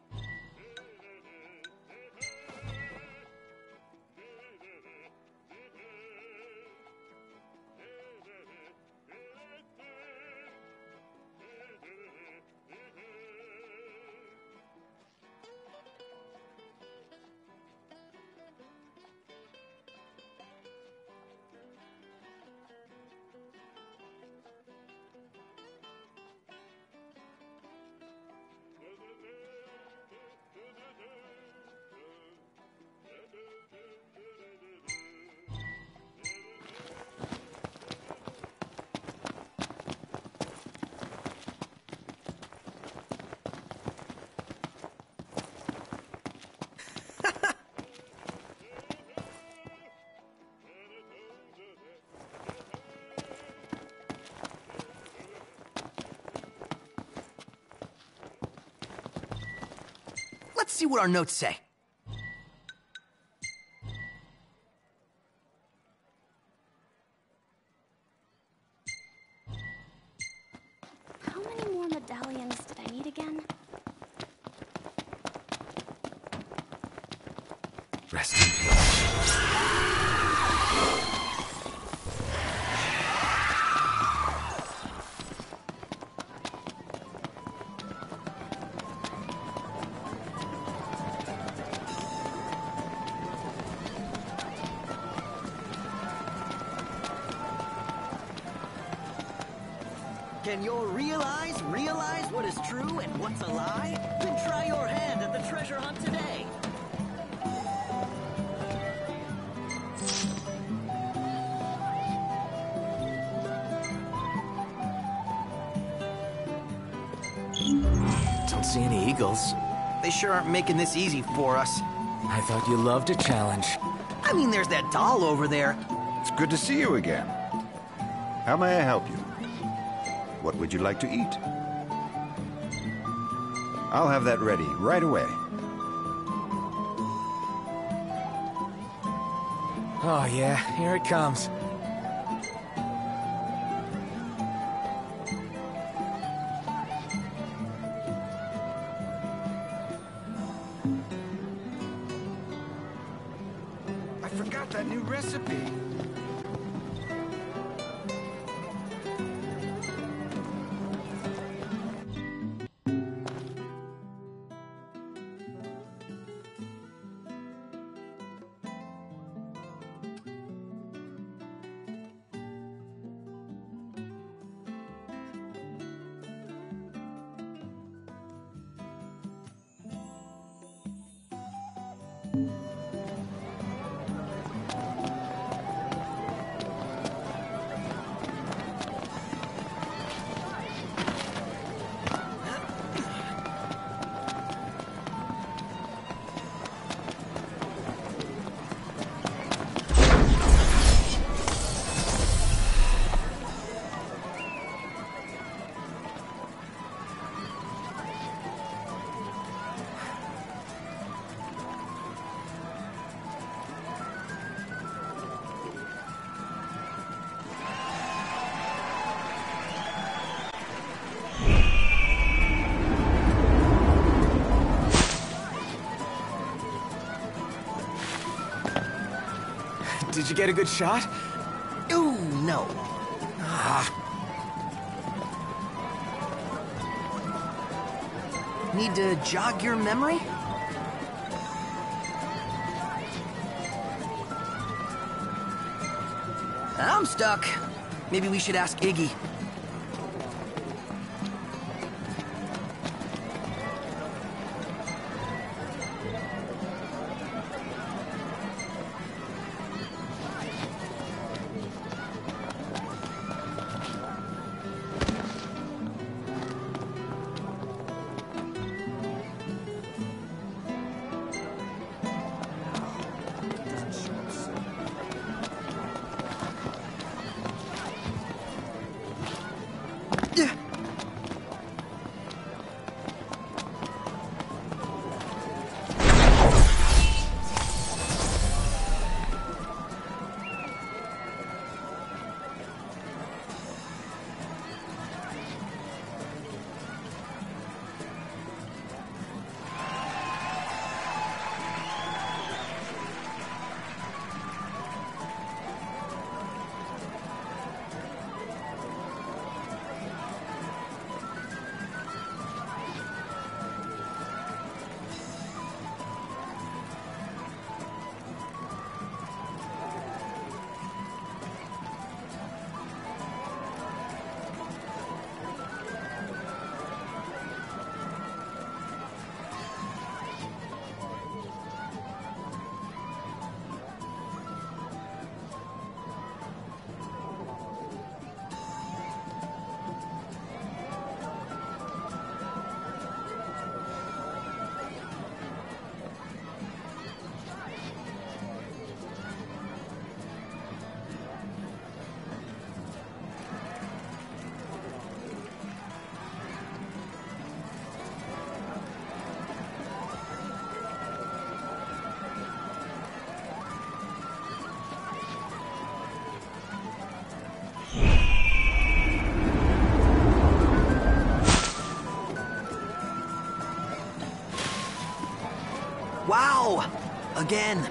Let's see what our notes say. How many more medallions did I need again? Rest in peace. Can your realize what is true and what's a lie? Then try your hand at the treasure hunt today. Don't see any eagles. They sure aren't making this easy for us. I thought you loved a challenge. I mean, there's that doll over there. It's good to see you again. How may I help you? What would you like to eat? I'll have that ready right away. Oh yeah, here it comes. I forgot that new recipe. Did you get a good shot? Ooh, no. Need to jog your memory? I'm stuck. Maybe we should ask Iggy. Wow! Again.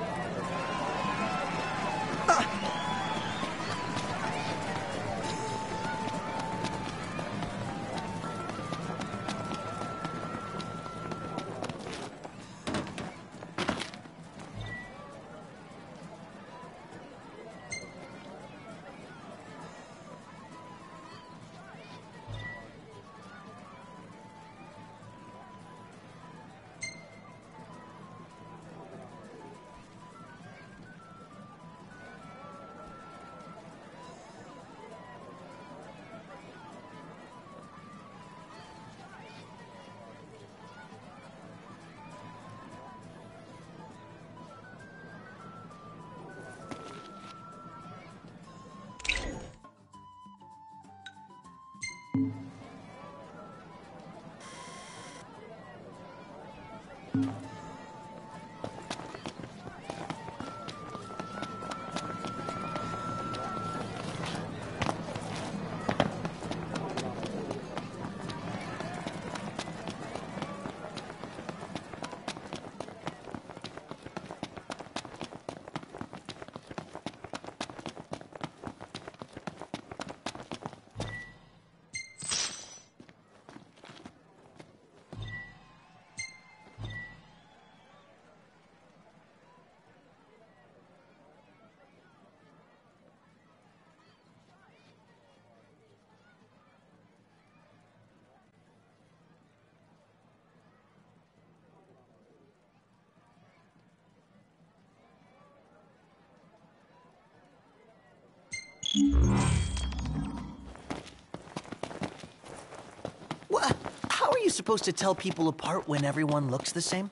What? How are you supposed to tell people apart when everyone looks the same?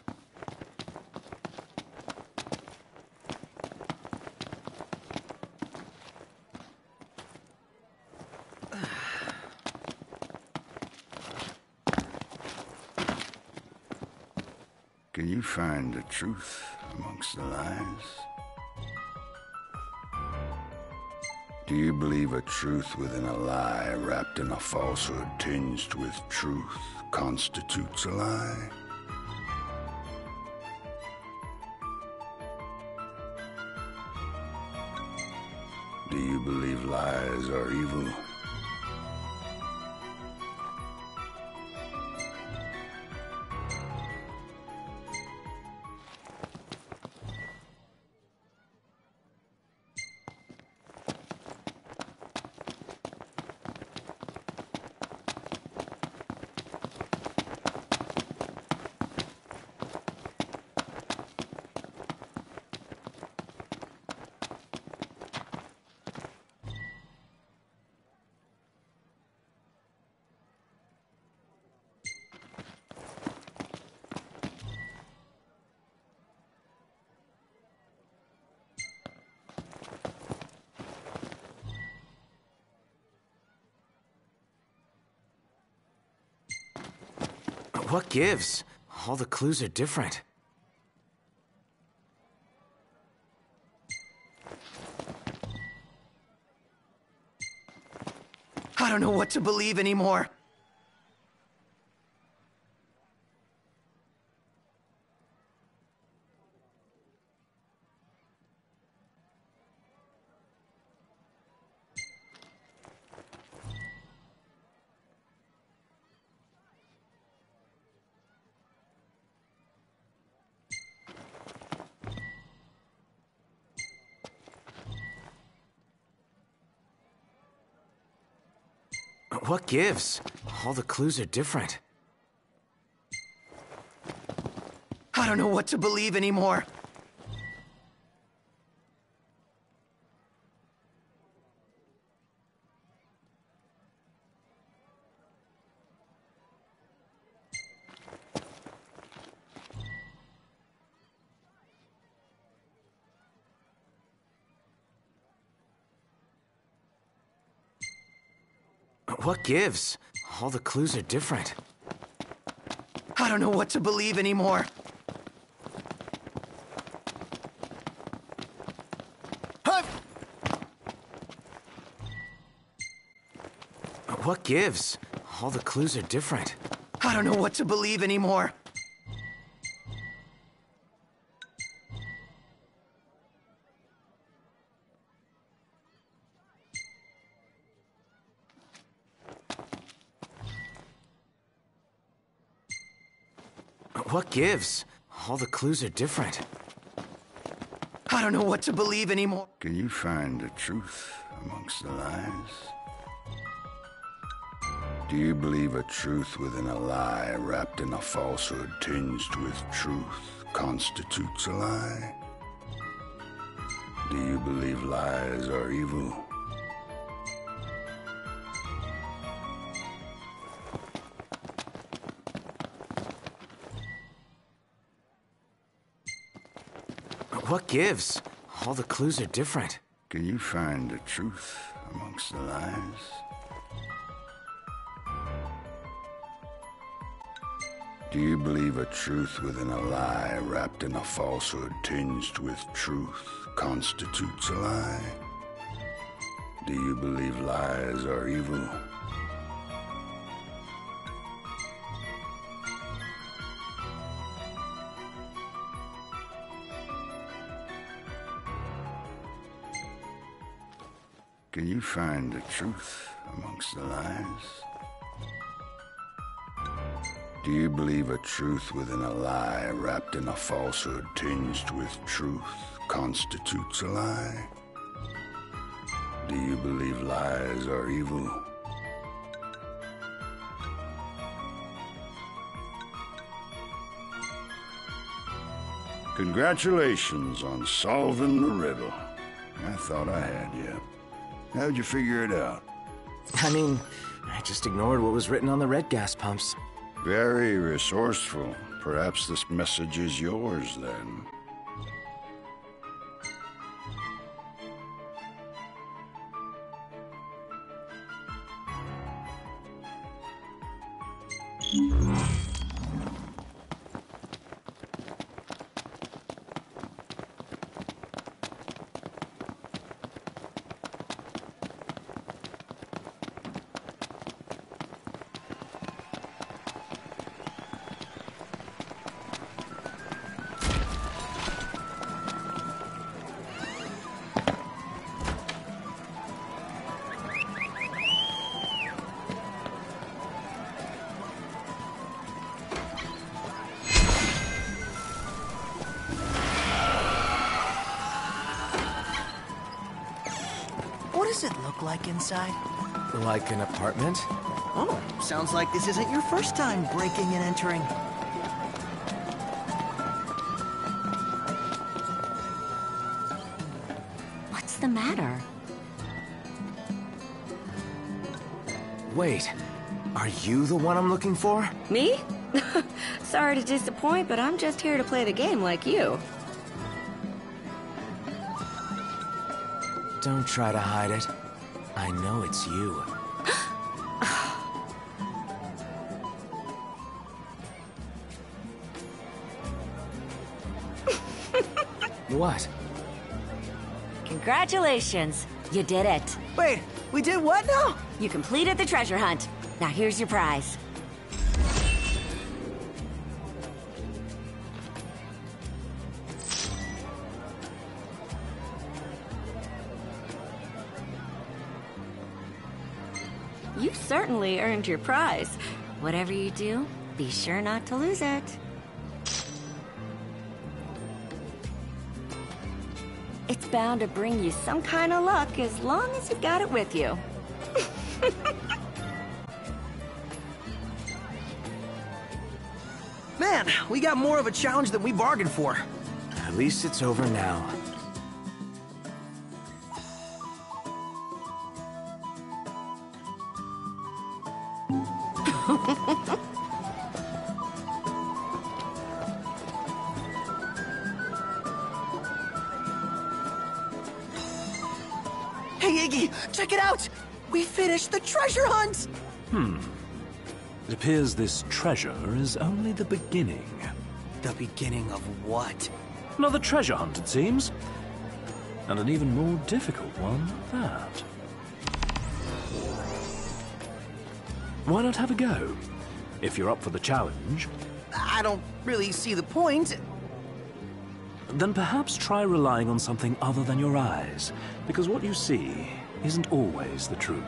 Can you find the truth amongst the lies? Do you believe a truth within a lie wrapped in a falsehood tinged with truth constitutes a lie? Do you believe lies are evil? What gives? All the clues are different. I don't know what to believe anymore. What gives? All the clues are different. I don't know what to believe anymore. What gives? All the clues are different. I don't know what to believe anymore. What gives? All the clues are different. I don't know what to believe anymore. What gives? All the clues are different. I don't know what to believe anymore. Can you find the truth amongst the lies? Do you believe a truth within a lie wrapped in a falsehood tinged with truth constitutes a lie? Do you believe lies are evil? What gives? All the clues are different. Can you find the truth amongst the lies? Do you believe a truth within a lie wrapped in a falsehood tinged with truth constitutes a lie? Do you believe lies are evil? Can you find the truth amongst the lies? Do you believe a truth within a lie wrapped in a falsehood tinged with truth constitutes a lie? Do you believe lies are evil? Congratulations on solving the riddle. I thought I had you. How'd you figure it out? I mean, I just ignored what was written on the red gas pumps. Very resourceful. Perhaps this message is yours, then. does it look like inside? Like an apartment? Oh, sounds like this isn't your first time breaking and entering. What's the matter? Wait, are you the one I'm looking for? Me? Sorry to disappoint, but I'm just here to play the game like you. Don't try to hide it. I know it's you. What? Congratulations, you did it. Wait, we did what now? You completed the treasure hunt. Now here's your prize. You certainly earned your prize. Whatever you do, be sure not to lose it. It's bound to bring you some kind of luck as long as you've got it with you. Man, we got more of a challenge than we bargained for. At least it's over now. Hey, Iggy, check it out! We finished the treasure hunt! It appears this treasure is only the beginning. The beginning of what? Another treasure hunt, it seems. And an even more difficult one at that. Why not have a go? If you're up for the challenge. I don't really see the point. Then perhaps try relying on something other than your eyes, because what you see isn't always the truth.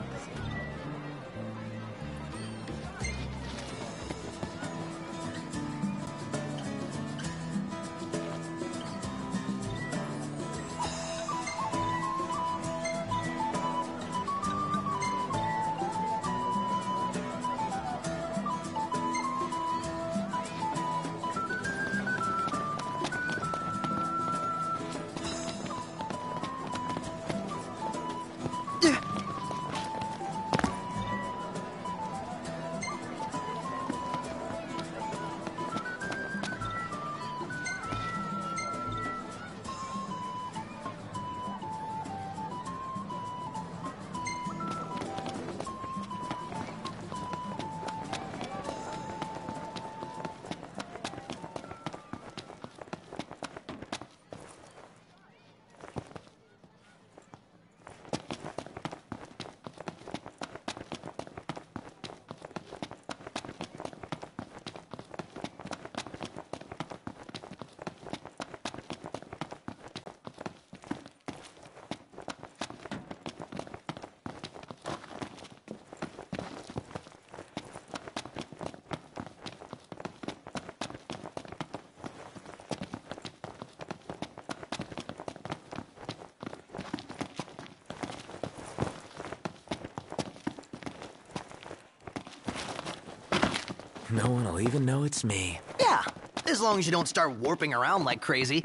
No one will even know it's me. Yeah, as long as you don't start warping around like crazy.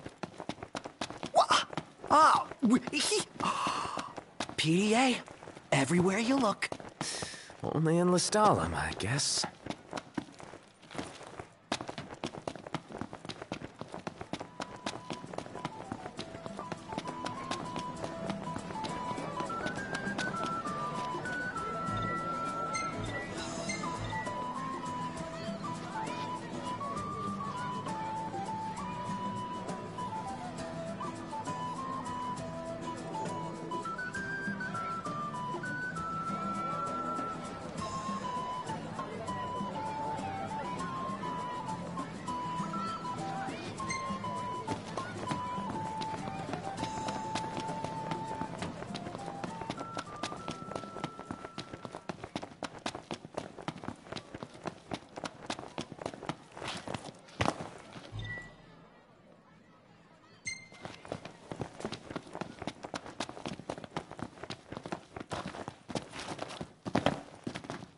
Oh, PDA, everywhere you look. Only in Lestalem, I guess.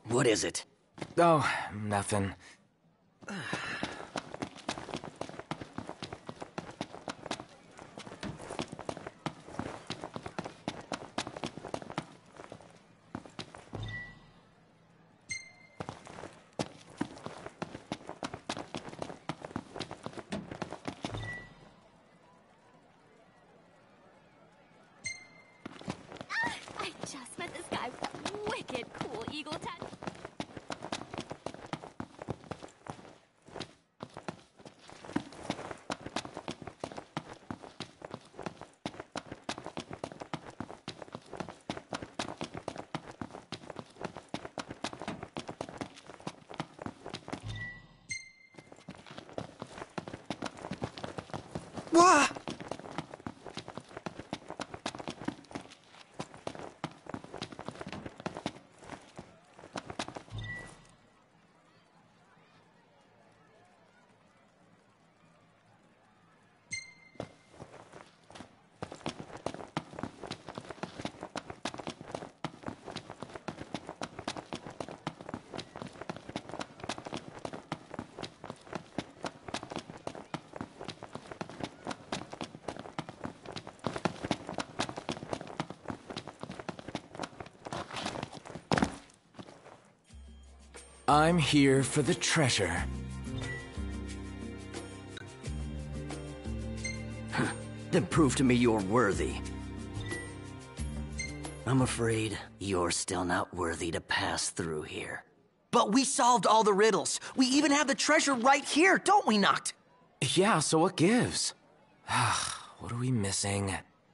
What is it? Oh, nothing. I just met this guy with a wicked cool eagle tattoo. Wah! I'm here for the treasure. Then prove to me you're worthy. I'm afraid you're still not worthy to pass through here. But we solved all the riddles. We even have the treasure right here, don't we, Noct? Yeah, so what gives? What are we missing?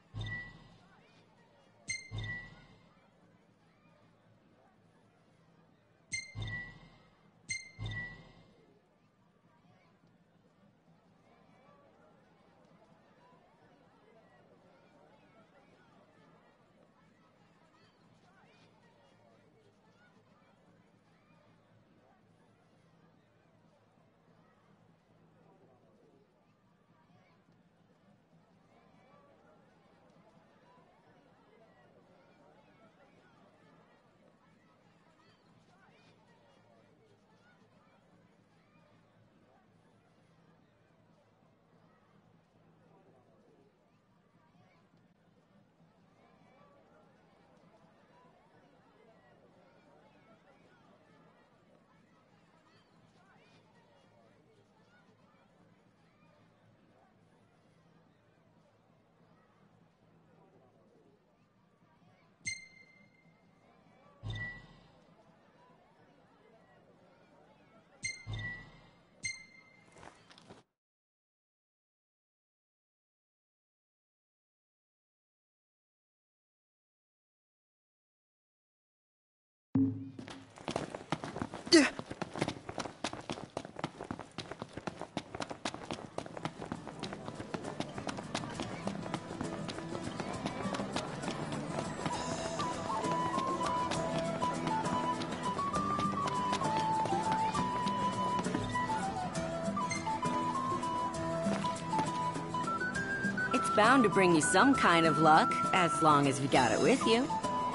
It's bound to bring you some kind of luck, as long as you got it with you.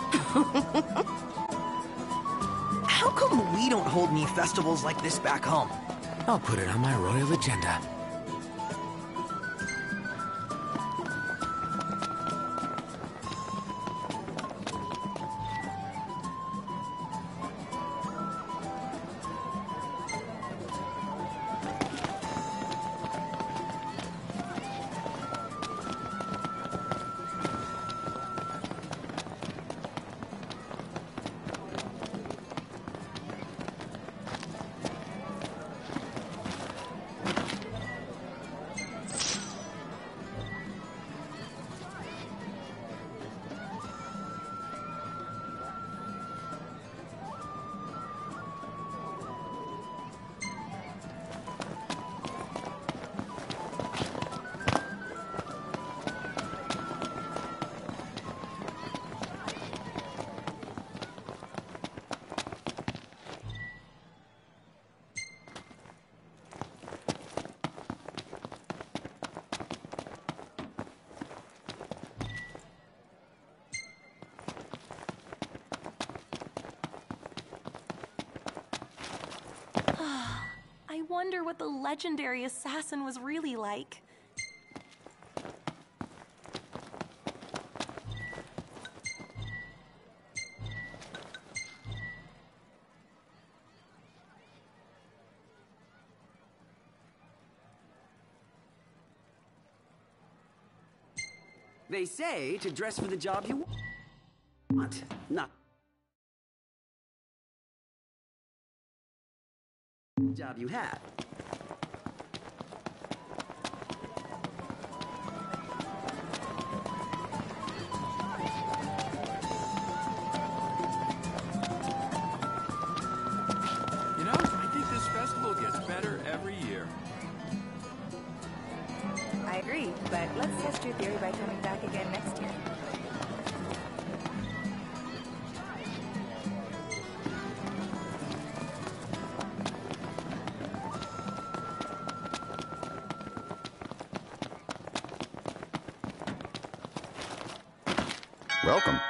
How come we don't hold any festivals like this back home? I'll put it on my royal agenda. wonder what the legendary assassin was really like. They say to dress for the job you want, not the job you have. You know, I think this festival gets better every year. I agree, but let's test your theory by coming back again next year. Welcome.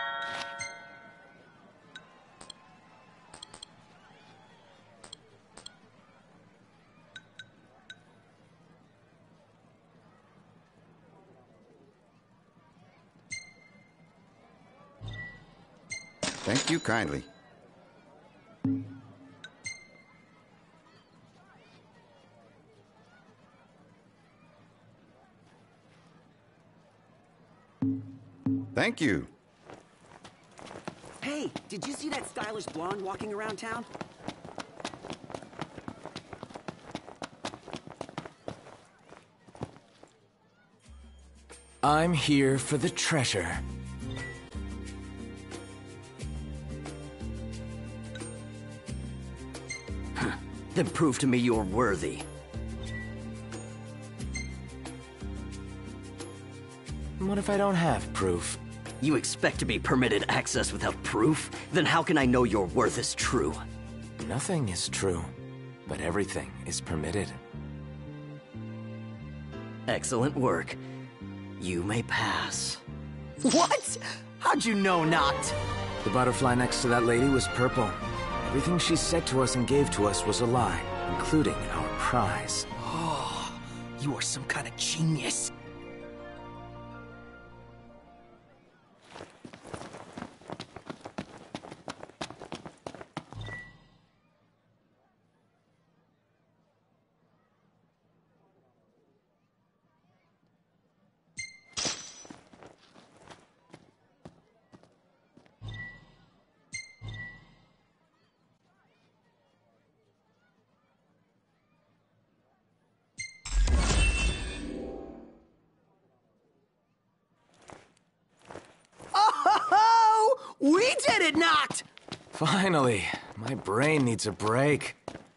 Thank you kindly. Thank you. Hey, did you see that stylish blonde walking around town? I'm here for the treasure. Then prove to me you're worthy. What if I don't have proof? You expect to be permitted access without proof? Then how can I know your worth is true? Nothing is true, but everything is permitted. Excellent work. You may pass. What? How'd you know not? The butterfly next to that lady was purple. Everything she said to us and gave to us was a lie, including our prize. Oh, you are some kind of genius. We did it, Noct! Finally! My brain needs a break.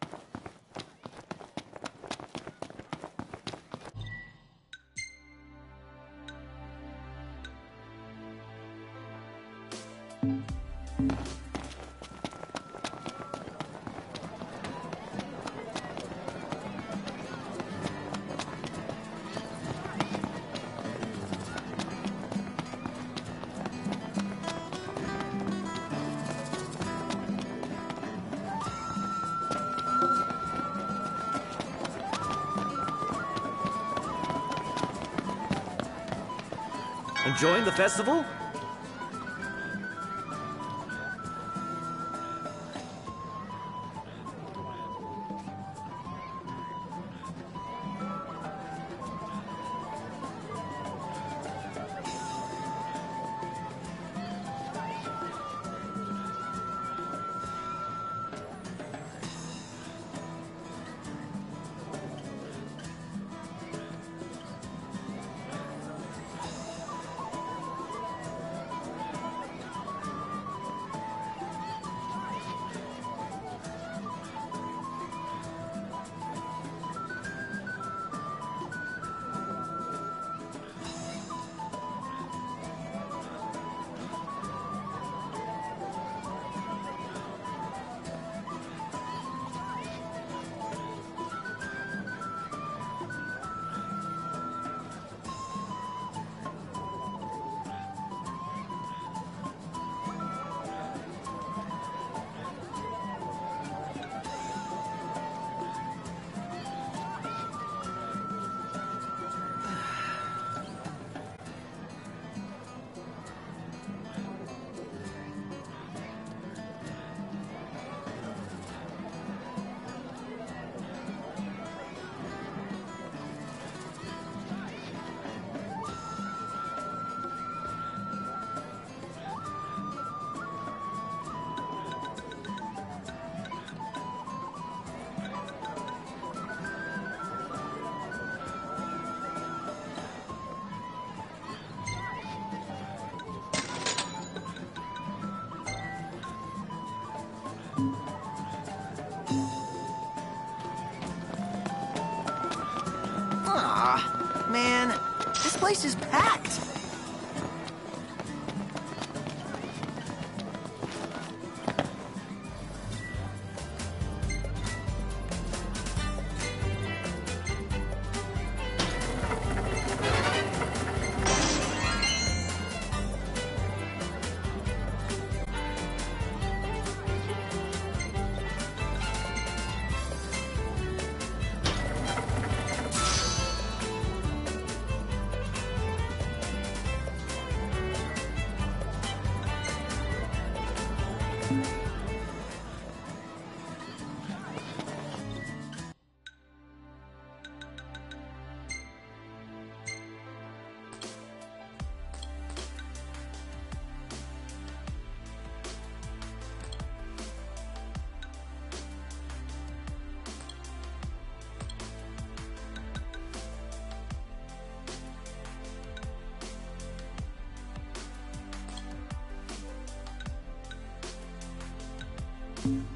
Enjoying the festival? Ah, man, this place is packed. you